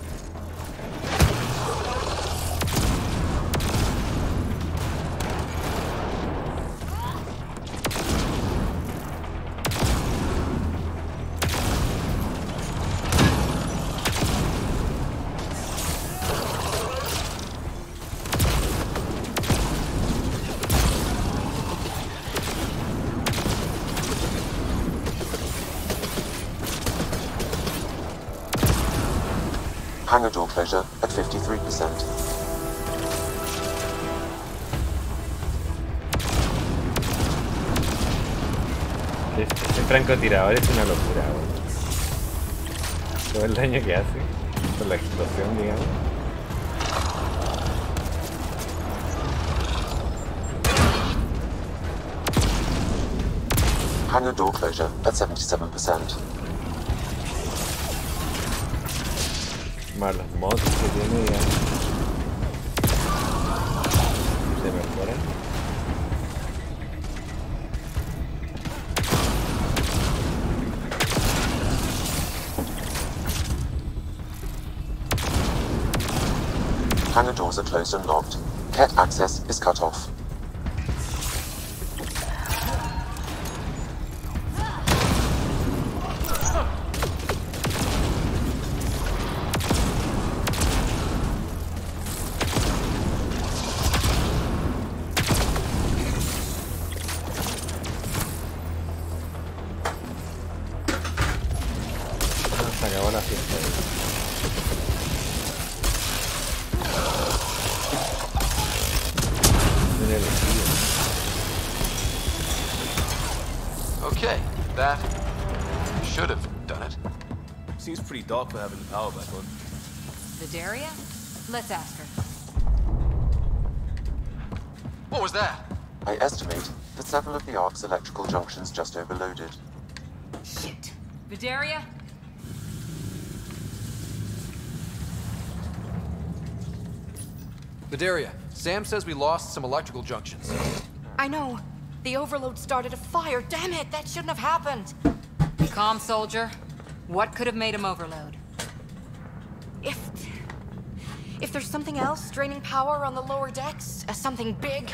Hangar door closure at 53%. Este francotirador es una locura, bueno. Todo el daño que hace con la explosión, digamos. Hangar door closure at 77%. Más los mods que tiene, digamos, se mejoran. Hangar doors are closed and locked. Ket access is cut off. Sí, está bien. Bien elegido. Okay, that should have done it. Seems pretty dark for having the power back on. Vidaria? Let's ask her. What was that? I estimate that several of the Ark's electrical junctions just overloaded. Shit. Vidaria? Vidaria, Sam says we lost some electrical junctions. I know. The overload started a fire. Damn it, that shouldn't have happened. Calm, soldier. What could have made him overload? If there's something else draining power on the lower decks, something big.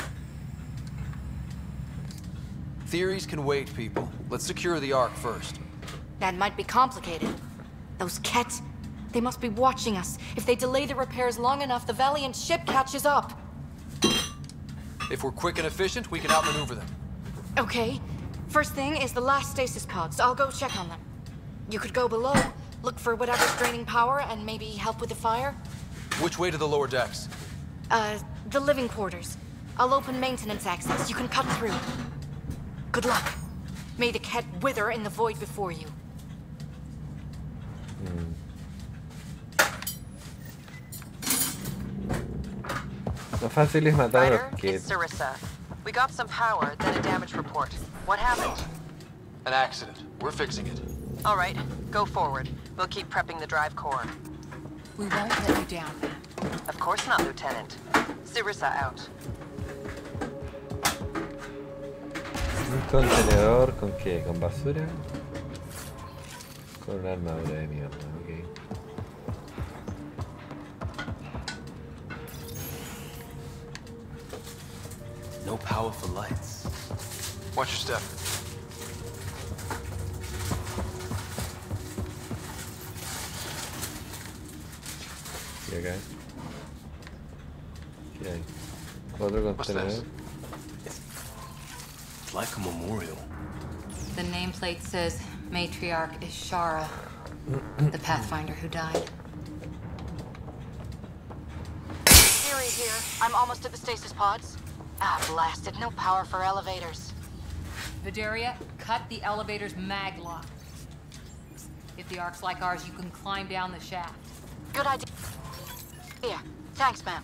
Theories can wait, people. Let's secure the Ark first. That might be complicated. Those Kett, they must be watching us. If they delay the repairs long enough, the Valiant ship catches up. If we're quick and efficient, we can outmaneuver them. Okay. First thing is the last stasis pods. I'll go check on them. You could go below, look for whatever's draining power, and maybe help with the fire. Which way to the lower decks? The living quarters. I'll open maintenance access. You can cut through. Good luck. May the Kett wither in the void before you. Lo fácil es matar a los Ryder, Kett. it's Sarissa. We got some power, then a damage report. What happened? An accident. We're fixing it. All right, go forward. We'll keep prepping the drive core. We won't let you down. Of course not, Lieutenant. Sarissa out. Un contenedor con qué? ¿Con basura? Con una armadura de mierda, ok. No power for lights. Watch your step. ¿Y acá? ¿Qué hay? Otro contenedor. It's like a memorial. The nameplate says Matriarch Ishara, the Pathfinder who died. Fury here. I'm almost at the stasis pods. Ah, blasted. No power for elevators. Vidaria, cut the elevator's mag lock. If the Ark's like ours, you can climb down the shaft. Good idea. Yeah. Thanks, ma'am.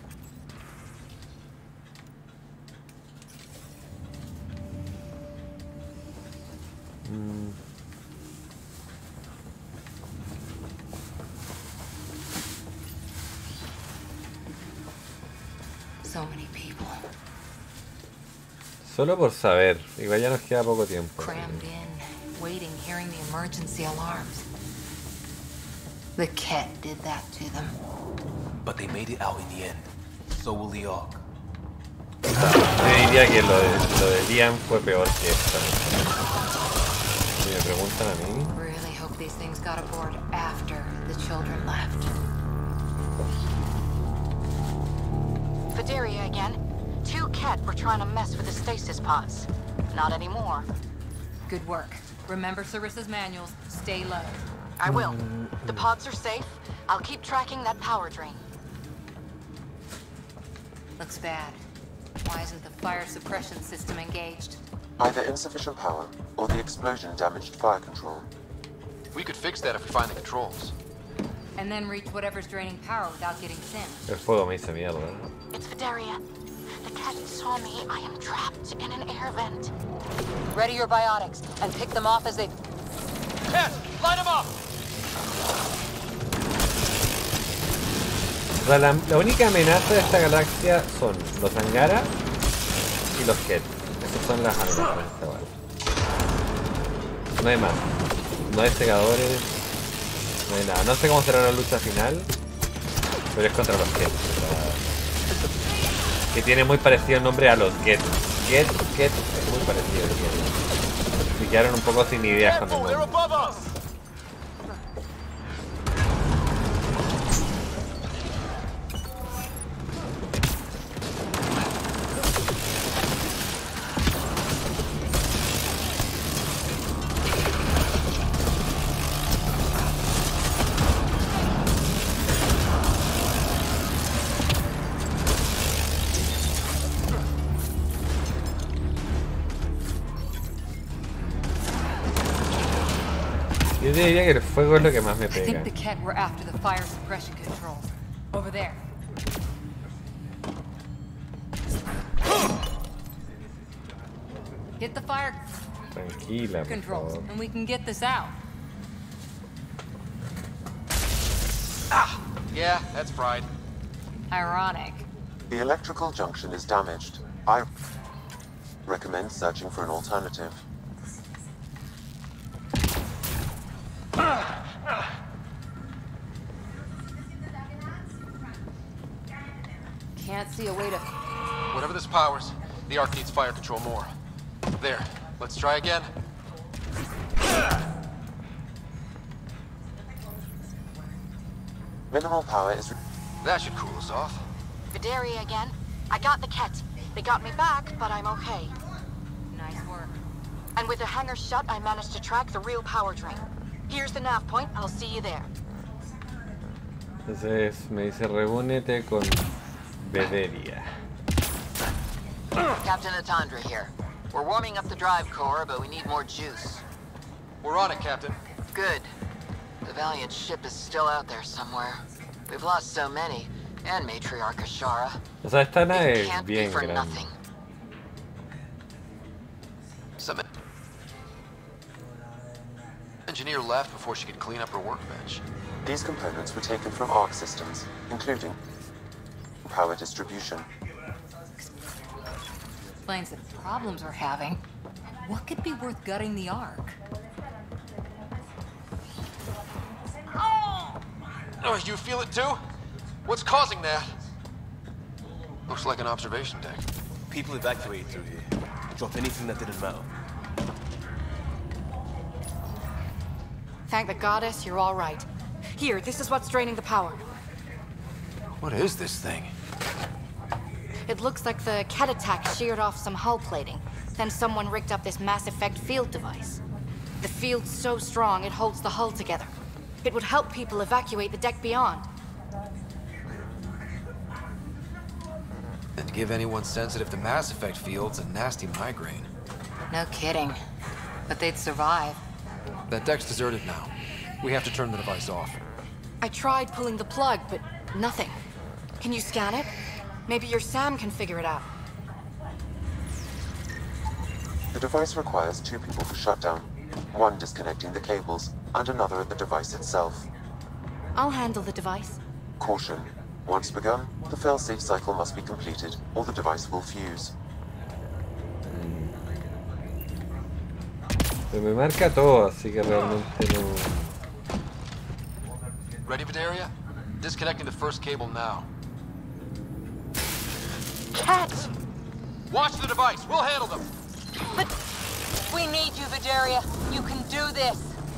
So many people. Solo por saber. Igual ya nos queda poco tiempo. Crammed in, waiting, hearing the emergency alarms. The Kett did that to them. But they made it out in the end. So will the Ark. Yo diría que lo de Liam fue peor que esta. Si me preguntan a mí. Really hope these things got aboard after the children left. Vidaria again. 2 Kett were trying to mess with the stasis pods. Not anymore. Good work. Remember Sarissa's manuals. Stay low. I will. The pods are safe. I'll keep tracking that power drain. Looks bad. Why isn't the fire suppression system engaged? Either insufficient power, or the explosion damaged fire control. We could fix that if we find the controls. And then reach whatever's draining power without getting singed. El fuego me hizo mierda. It's Vidaria. The Kett saw me. I am trapped in an air vent. Ready your biotics, and pick them off as they... Kett, light them up! O sea, la única amenaza de esta galaxia son los Angara y los Kett. Esas son las amenazas de esta galaxia. No hay más. No hay segadores. No hay nada. No sé cómo será la lucha final, pero es contra los Kett. O sea, que tiene muy parecido el nombre a los Geth. Geth, es muy parecido. Se quedaron un poco sin ideas con el nombre. diría que el fuego es lo que más me I think pega. the Ket were after the fire suppression controls. Over there. Hit the fire Tranquila, por controls, favor. and we can get this out. Yeah, that's fried. Ironic. The electrical junction is damaged. I recommend searching for an alternative. Can't see a way to... Whatever this powers, the Ark needs fire control more. There, let's try again. Minimal power is... That should cool us off. Vidaria again. I got the Ket. They got me back, but I'm okay. Nice work. And with the hangar shut, I managed to track the real power drain. Here's the nav point. I'll see you there. Entonces me dice reúnete con Vidaria. Captain Atandra here. We're warming up the drive core, but we need more juice. We're on it, Captain. Good. The Valiant ship is still out there somewhere. We've lost so many, and Matriarch Ashara. O sea, esta nave es Can't be bien for grande. nothing. Some engineer left before she could clean up her workbench. These components were taken from Ark systems, including power distribution. Explains the problems we're having. What could be worth gutting the Ark? Oh, you feel it too? What's causing that? Looks like an observation deck. People evacuate through here. Drop anything that didn't matter. Thank the goddess, you're all right. Here, this is what's draining the power. What is this thing? It looks like the Ket attack sheared off some hull plating. Then someone rigged up this Mass Effect field device. The field's so strong, it holds the hull together. It would help people evacuate the deck beyond. And give anyone sensitive to Mass Effect fields a nasty migraine. No kidding. But they'd survive. That deck's deserted now. We have to turn the device off. I tried pulling the plug, but nothing. Can you scan it? Maybe your Sam can figure it out. The device requires 2 people for shutdown. One disconnecting the cables, and another at the device itself. I'll handle the device. Caution. Once begun, the failsafe cycle must be completed, or the device will fuse. Se me marca todo, así que realmente no... Ready, Vidaria? Disconnecting the first cable now. Ket! Watch the device. We'll handle them. But we need you, Vidaria. You can do this.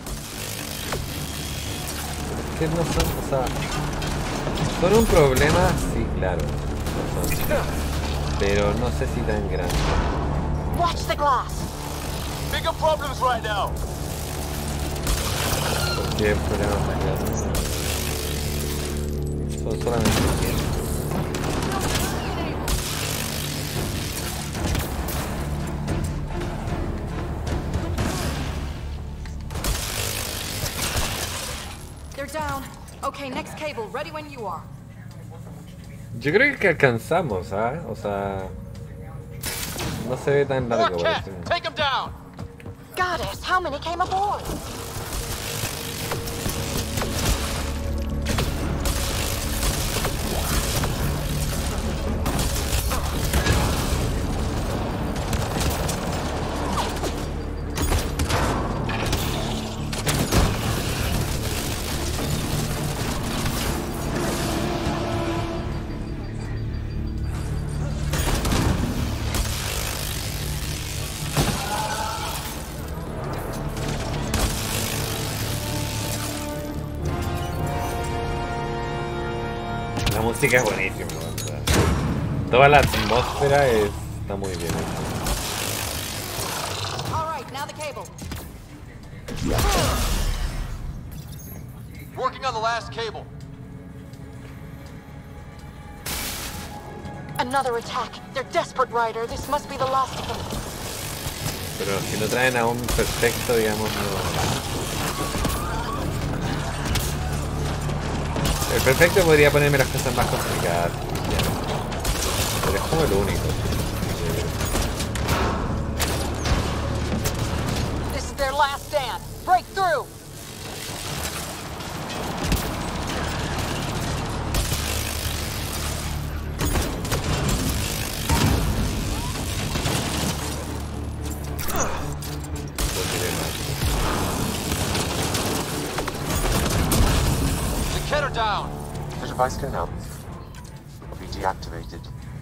Que no son, o sea, son un problema, sí, claro, no son, pero no sé si tan grande. Watch the glass. Bigger problems right now. Porque el problema más grande son solamente 100. They're down. Okay, next cable, ready when you are. Yo creo que alcanzamos, ¿ah? O sea, no se ve tan largo. Ket, take him down. Goddess, how many came aboard? La música es buenísima, o sea, toda la atmósfera está muy bien hecha. All right, now the cable. Working on the last cable. Another attack. They're desperate, Ryder. This must be the last of them. Pero si lo traen a un perfecto, digamos, no... El perfecto podría ponerme las cosas más complicadas, pero es como el único. This is their last stand. Break through. Get her down. The device can now be deactivated.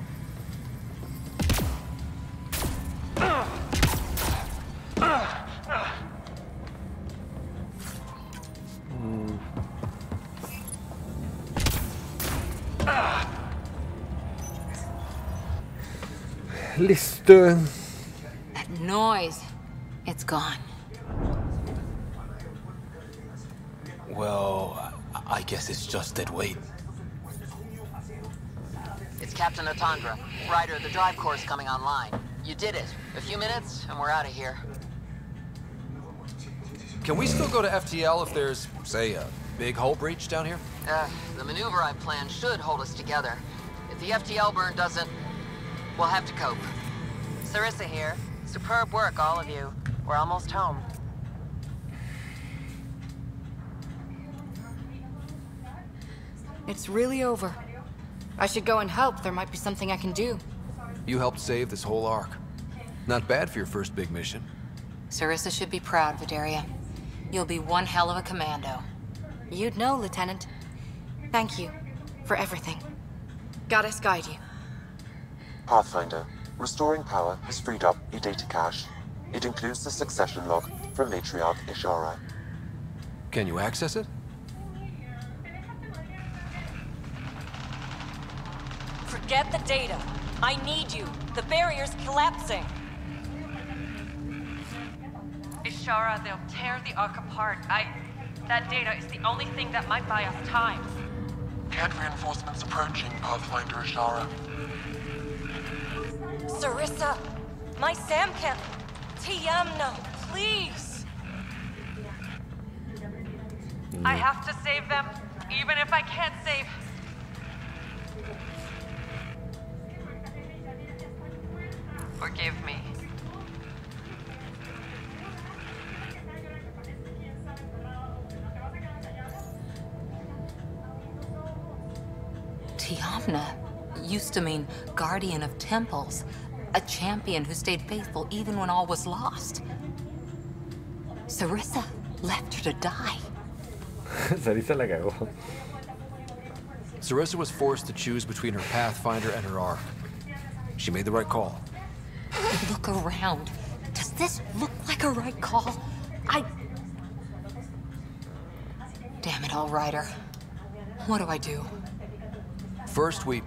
Listo. That noise. It's gone. Well, I guess it's just dead weight. It's Captain Atandra. Ryder, the drive core is coming online. You did it. A few minutes, and we're out of here. Can we still go to FTL if there's, say, a big hull breach down here? The maneuver I've planned should hold us together. If the FTL burn doesn't, we'll have to cope. Sarissa here. Superb work, all of you. We're almost home. It's really over. I should go and help. There might be something I can do. You helped save this whole arc. Not bad for your first big mission. Sarissa should be proud, Vidaria. You'll be one hell of a commando. You'd know, Lieutenant. Thank you for everything. Goddess guide you. Pathfinder. Restoring power has freed up a data cache. It includes the succession log from Matriarch Ishara. Can you access it? Forget the data. I need you. The barrier's collapsing. Ishara, they'll tear the Ark apart. That data is the only thing that might buy us time. Cat reinforcements approaching, Pathfinder Ishara. Sarissa, my Sam can't... Tiamna, please. I have to save them, even if I can't save... Forgive me. Tiamna used to mean guardian of temples, a champion who stayed faithful even when all was lost. Sarissa left her to die. Sarissa la cagó. Sarissa was forced to choose between her Pathfinder and her Ark. She made the right call. Look around. Does this look like a right call? Damn it all, Ryder. What do I do? First, we...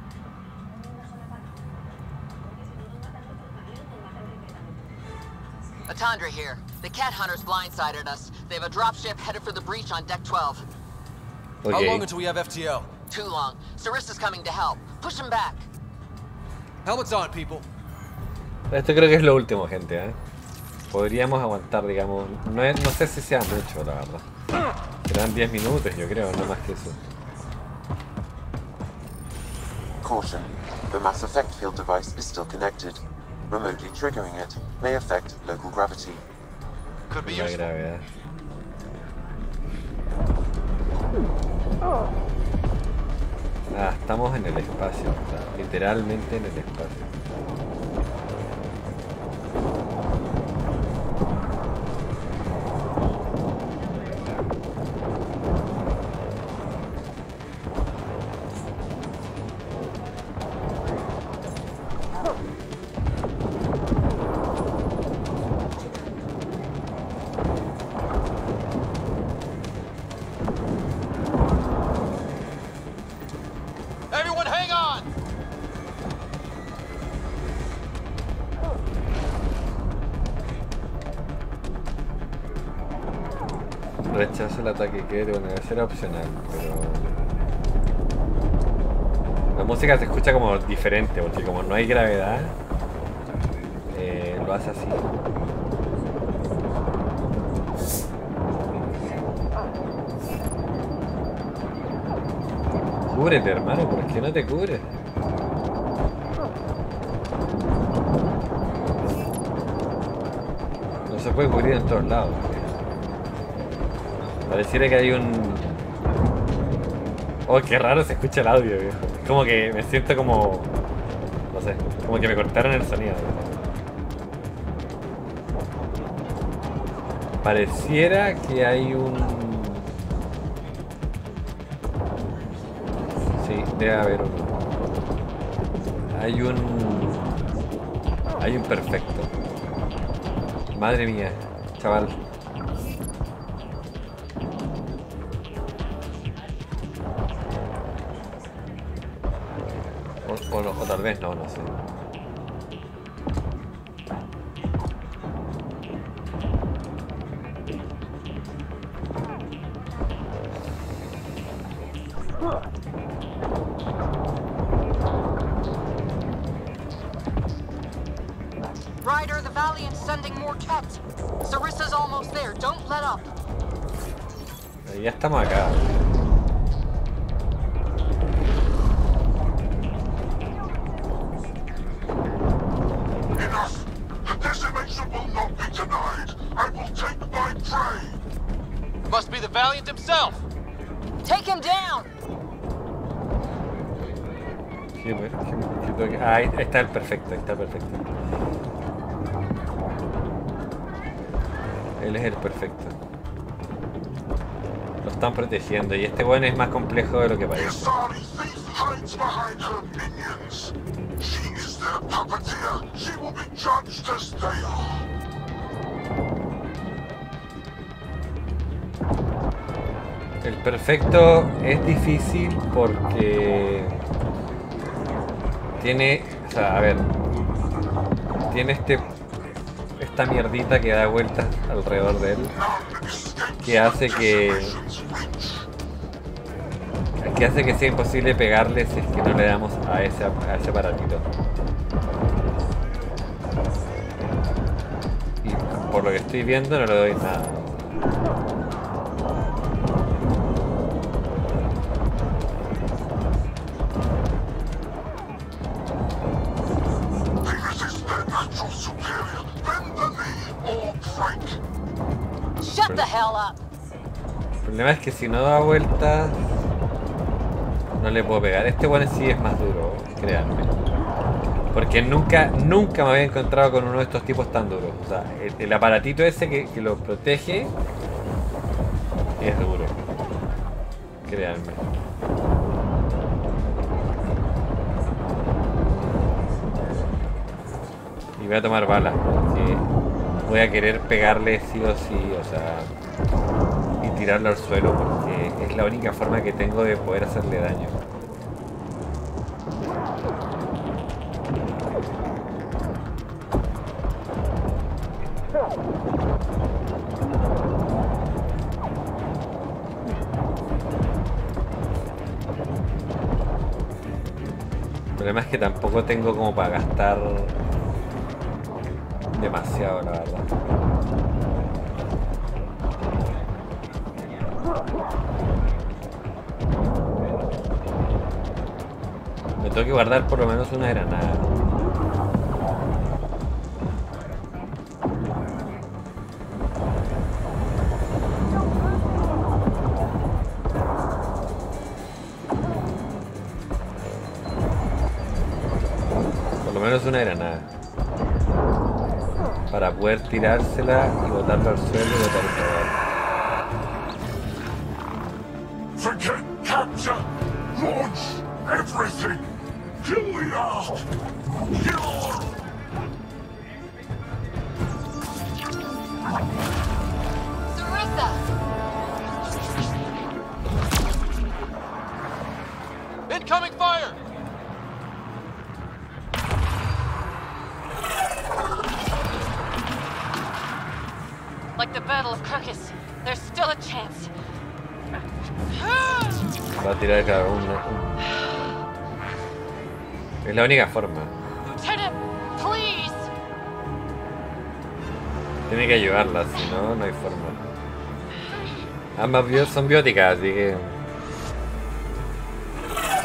Atandra here. The cat hunters blindsided us. They have a dropship headed for the breach on deck 12. Okay. How long until we have FTL? Too long. Sarissa's coming to help. Push him back. Helmets on, people. Esto creo que es lo último, gente, ¿eh? Podríamos aguantar, digamos. No sé si sea mucho, la verdad. Serán 10 minutos, yo creo, no más que eso. Caution. The Mass Effect field device is still connected. Remotely triggering it may affect local gravity. Could be La useful. gravedad. Ah, estamos en el espacio, o sea, literalmente en el espacio. Everyone hang on! Rechazo el ataque que bueno, debe ser opcional, pero la música se escucha como diferente porque como no hay gravedad, lo hace así. Cúbrete, hermano, ¿por qué no te cubres? No se puede cubrir en todos lados. Pareciera que hay un... Oh, qué raro se escucha el audio, viejo. Es como que me siento como... No sé, como que me cortaron el sonido. Pareciera que hay un... Sí, debe haber uno. Hay un perfecto. Madre mía, chaval. O tal vez no, no sé. Ryder, the Valiant's sending more Kett. Sarissa's almost there. Don't let up. Ya estamos acá. Must be the Valiant himself. Take him down. Ah, ahí está el perfecto, ahí está el perfecto. Él es el perfecto. Lo están protegiendo y este bueno es más complejo de lo que parece. El perfecto es difícil porque tiene, o sea, a ver, tiene esta mierdita que da vueltas alrededor de él, que hace que sea imposible pegarle si es que no le damos a ese aparatito. Y por lo que estoy viendo no le doy nada. Shut the hell up. El problema es que si no da vueltas no le puedo pegar. Este bueno sí es más duro, créanme. Porque nunca me había encontrado con uno de estos tipos tan duros. O sea, el aparatito ese que lo protege es duro. Créanme. Y voy a tomar balas porque voy a querer pegarle sí o sí, o sea, y tirarlo al suelo porque es la única forma que tengo de poder hacerle daño. El problema es que tampoco tengo como para gastar demasiado, la verdad. Me tengo que guardar por lo menos una granada. Por lo menos una granada. Para poder tirársela y botarlo al suelo y botar el cadáver. Forget capture! Launch everything! Kill the Ark! Kill! Sarissa! Incoming fire! Like the Battle of Kirkus, there's still a chance. Va a tirar cada uno. Es la única forma. Lieutenant, please. Tiene que ayudarla, si no, no hay forma. Ambas son bióticas, así que...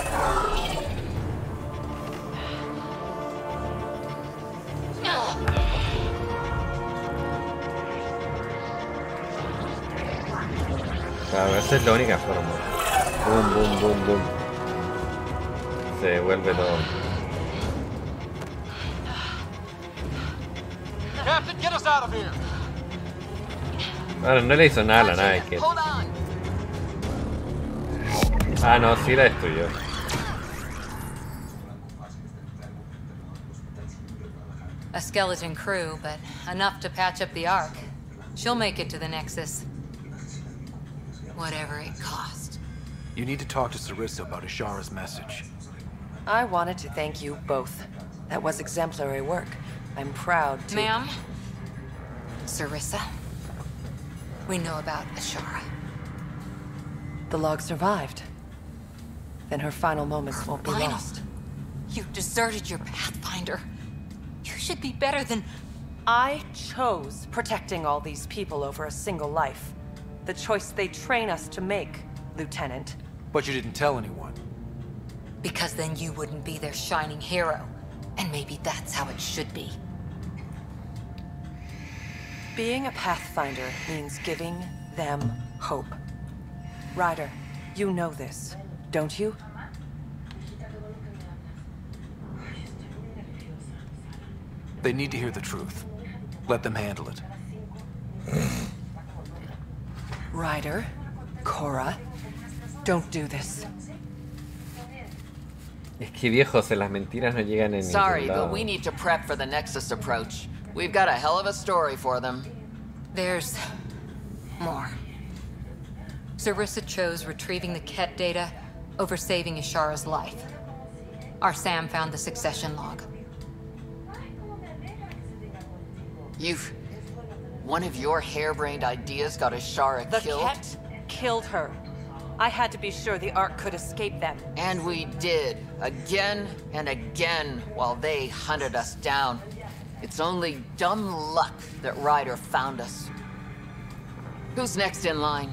Esa es la única forma. Boom, boom, boom, boom. Se devuelve todo. Captain, get us out of here. Ahora no le hizo nada a la nave que. Ah, no, sí la destruyó. A skeleton crew, but enough to patch up the Ark. She'll make it to the Nexus. Whatever it cost. You need to talk to Sarissa about Ashara's message. I wanted to thank you both. That was exemplary work. I'm proud to... Ma'am? Sarissa? We know about Ashara. The log survived. Then her final moments won't be lost. You deserted your Pathfinder. You should be better than... I chose protecting all these people over a single life. The choice they train us to make, Lieutenant. But you didn't tell anyone. Because then you wouldn't be their shining hero. And maybe that's how it should be. Being a Pathfinder means giving them hope. Ryder, you know this, don't you? They need to hear the truth. Let them handle it. Ryder, Cora, don't do this. Es que viejos, las mentiras no llegan en Sorry, ningún lado. but we need to prep for the Nexus approach. We've got a hell of a story for them. There's more. Sarissa chose retrieving the Ket data over saving Ashara's life. Our Sam found the succession log. One of your harebrained ideas got Ashara killed? The Ket killed her. I had to be sure the Ark could escape them. And we did, again and again, while they hunted us down. It's only dumb luck that Ryder found us. Who's next in line?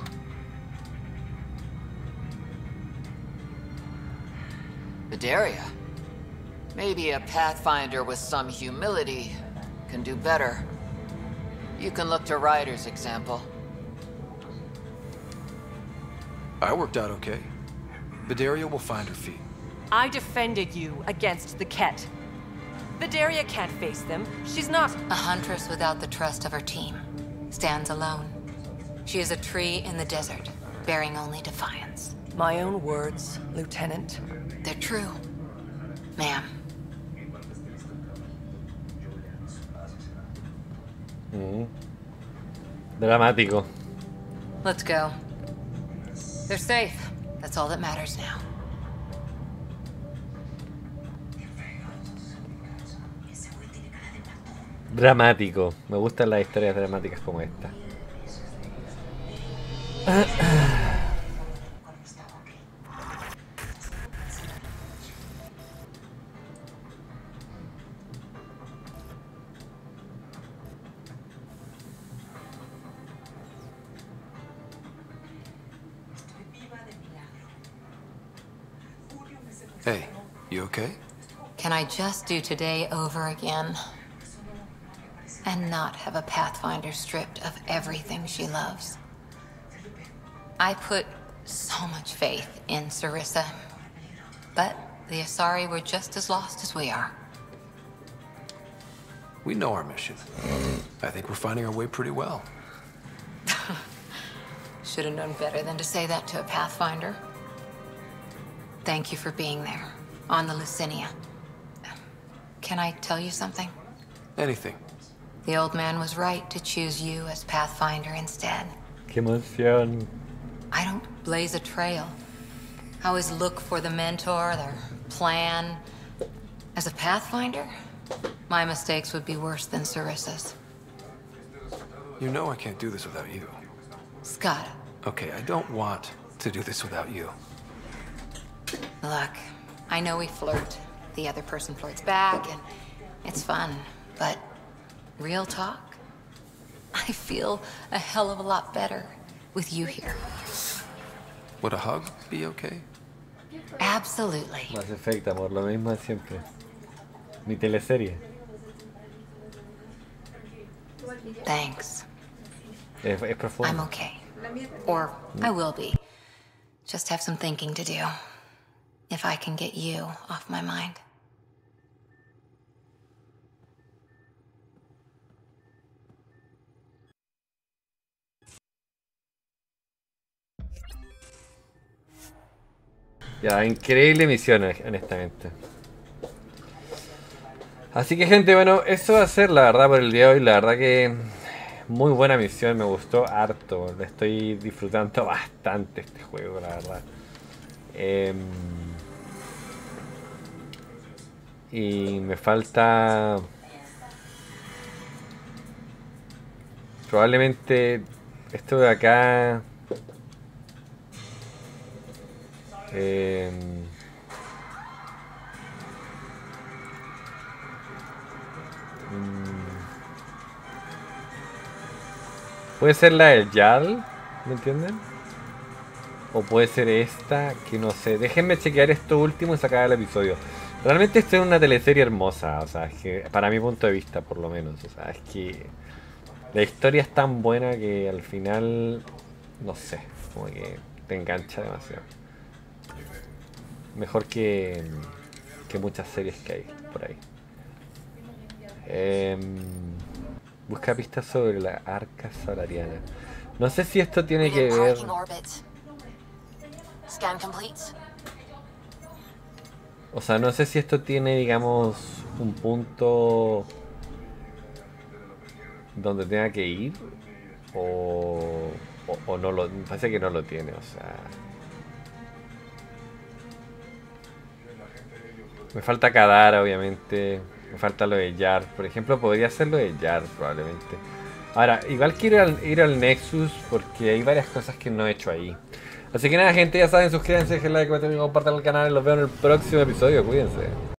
Bedaria. Maybe a Pathfinder with some humility can do better. You can look to Ryder's example. I worked out okay. Bedaria will find her feet. I defended you against the Ket. Bedaria can't face them. She's not... A huntress without the trust of her team. Stands alone. She is a tree in the desert, bearing only defiance. My own words, Lieutenant. They're true, ma'am. Dramático. Let's go. They're safe. That's all that matters now. Dramático. Me gustan las historias dramáticas como esta. Hey, you okay? Can I just do today over again? And not have a Pathfinder stripped of everything she loves? I put so much faith in Sarissa, but the Asari were just as lost as we are. We know our mission. I think we're finding our way pretty well. Should have known better than to say that to a Pathfinder. Thank you for being there, on the Lucinia. Can I tell you something? Anything. The old man was right to choose you as Pathfinder instead. Qué emoción. I don't blaze a trail. I always look for the mentor, their plan. As a Pathfinder, my mistakes would be worse than Sarissa's. You know I can't do this without you. Scott. Okay, I don't want to do this without you. Look, I know we flirt. The other person flirts back, and it's fun. But real talk? I feel a hell of a lot better with you here. Would a hug be okay? Absolutely. Más efecto, amor, lo mismo de siempre. Mi teleserie. Thanks. Es profundo. I'm okay. Or I will be. Just have some thinking to do. If I can get you off my mind. Ya, increíble misión, honestamente. Así que gente, bueno, eso va a ser la verdad por el día de hoy. La verdad que muy buena misión, me gustó harto. Le estoy disfrutando bastante este juego, la verdad. Y me falta... Probablemente esto de acá... puede ser la del Jarl, ¿me entienden? O puede ser esta, que no sé. Déjenme chequear esto último y sacar el episodio. Realmente esto es una teleserie hermosa, o sea, es que para mi punto de vista por lo menos, o sea, es que la historia es tan buena que al final, no sé, como que te engancha demasiado. Mejor que muchas series que hay por ahí. Busca pistas sobre la arca solariana. No sé si esto tiene que ver... O sea, no sé si esto tiene, digamos, un punto donde tenga que ir o no lo... Me parece que no lo tiene, o sea... Me falta Kadara, obviamente. Me falta lo de Yar. Por ejemplo, podría ser lo de Yar, probablemente. Ahora, igual quiero ir al Nexus porque hay varias cosas que no he hecho ahí. Así que nada, gente, ya saben, suscríbanse, dejen like, comenten y compartan el canal. Los veo en el próximo episodio. Cuídense.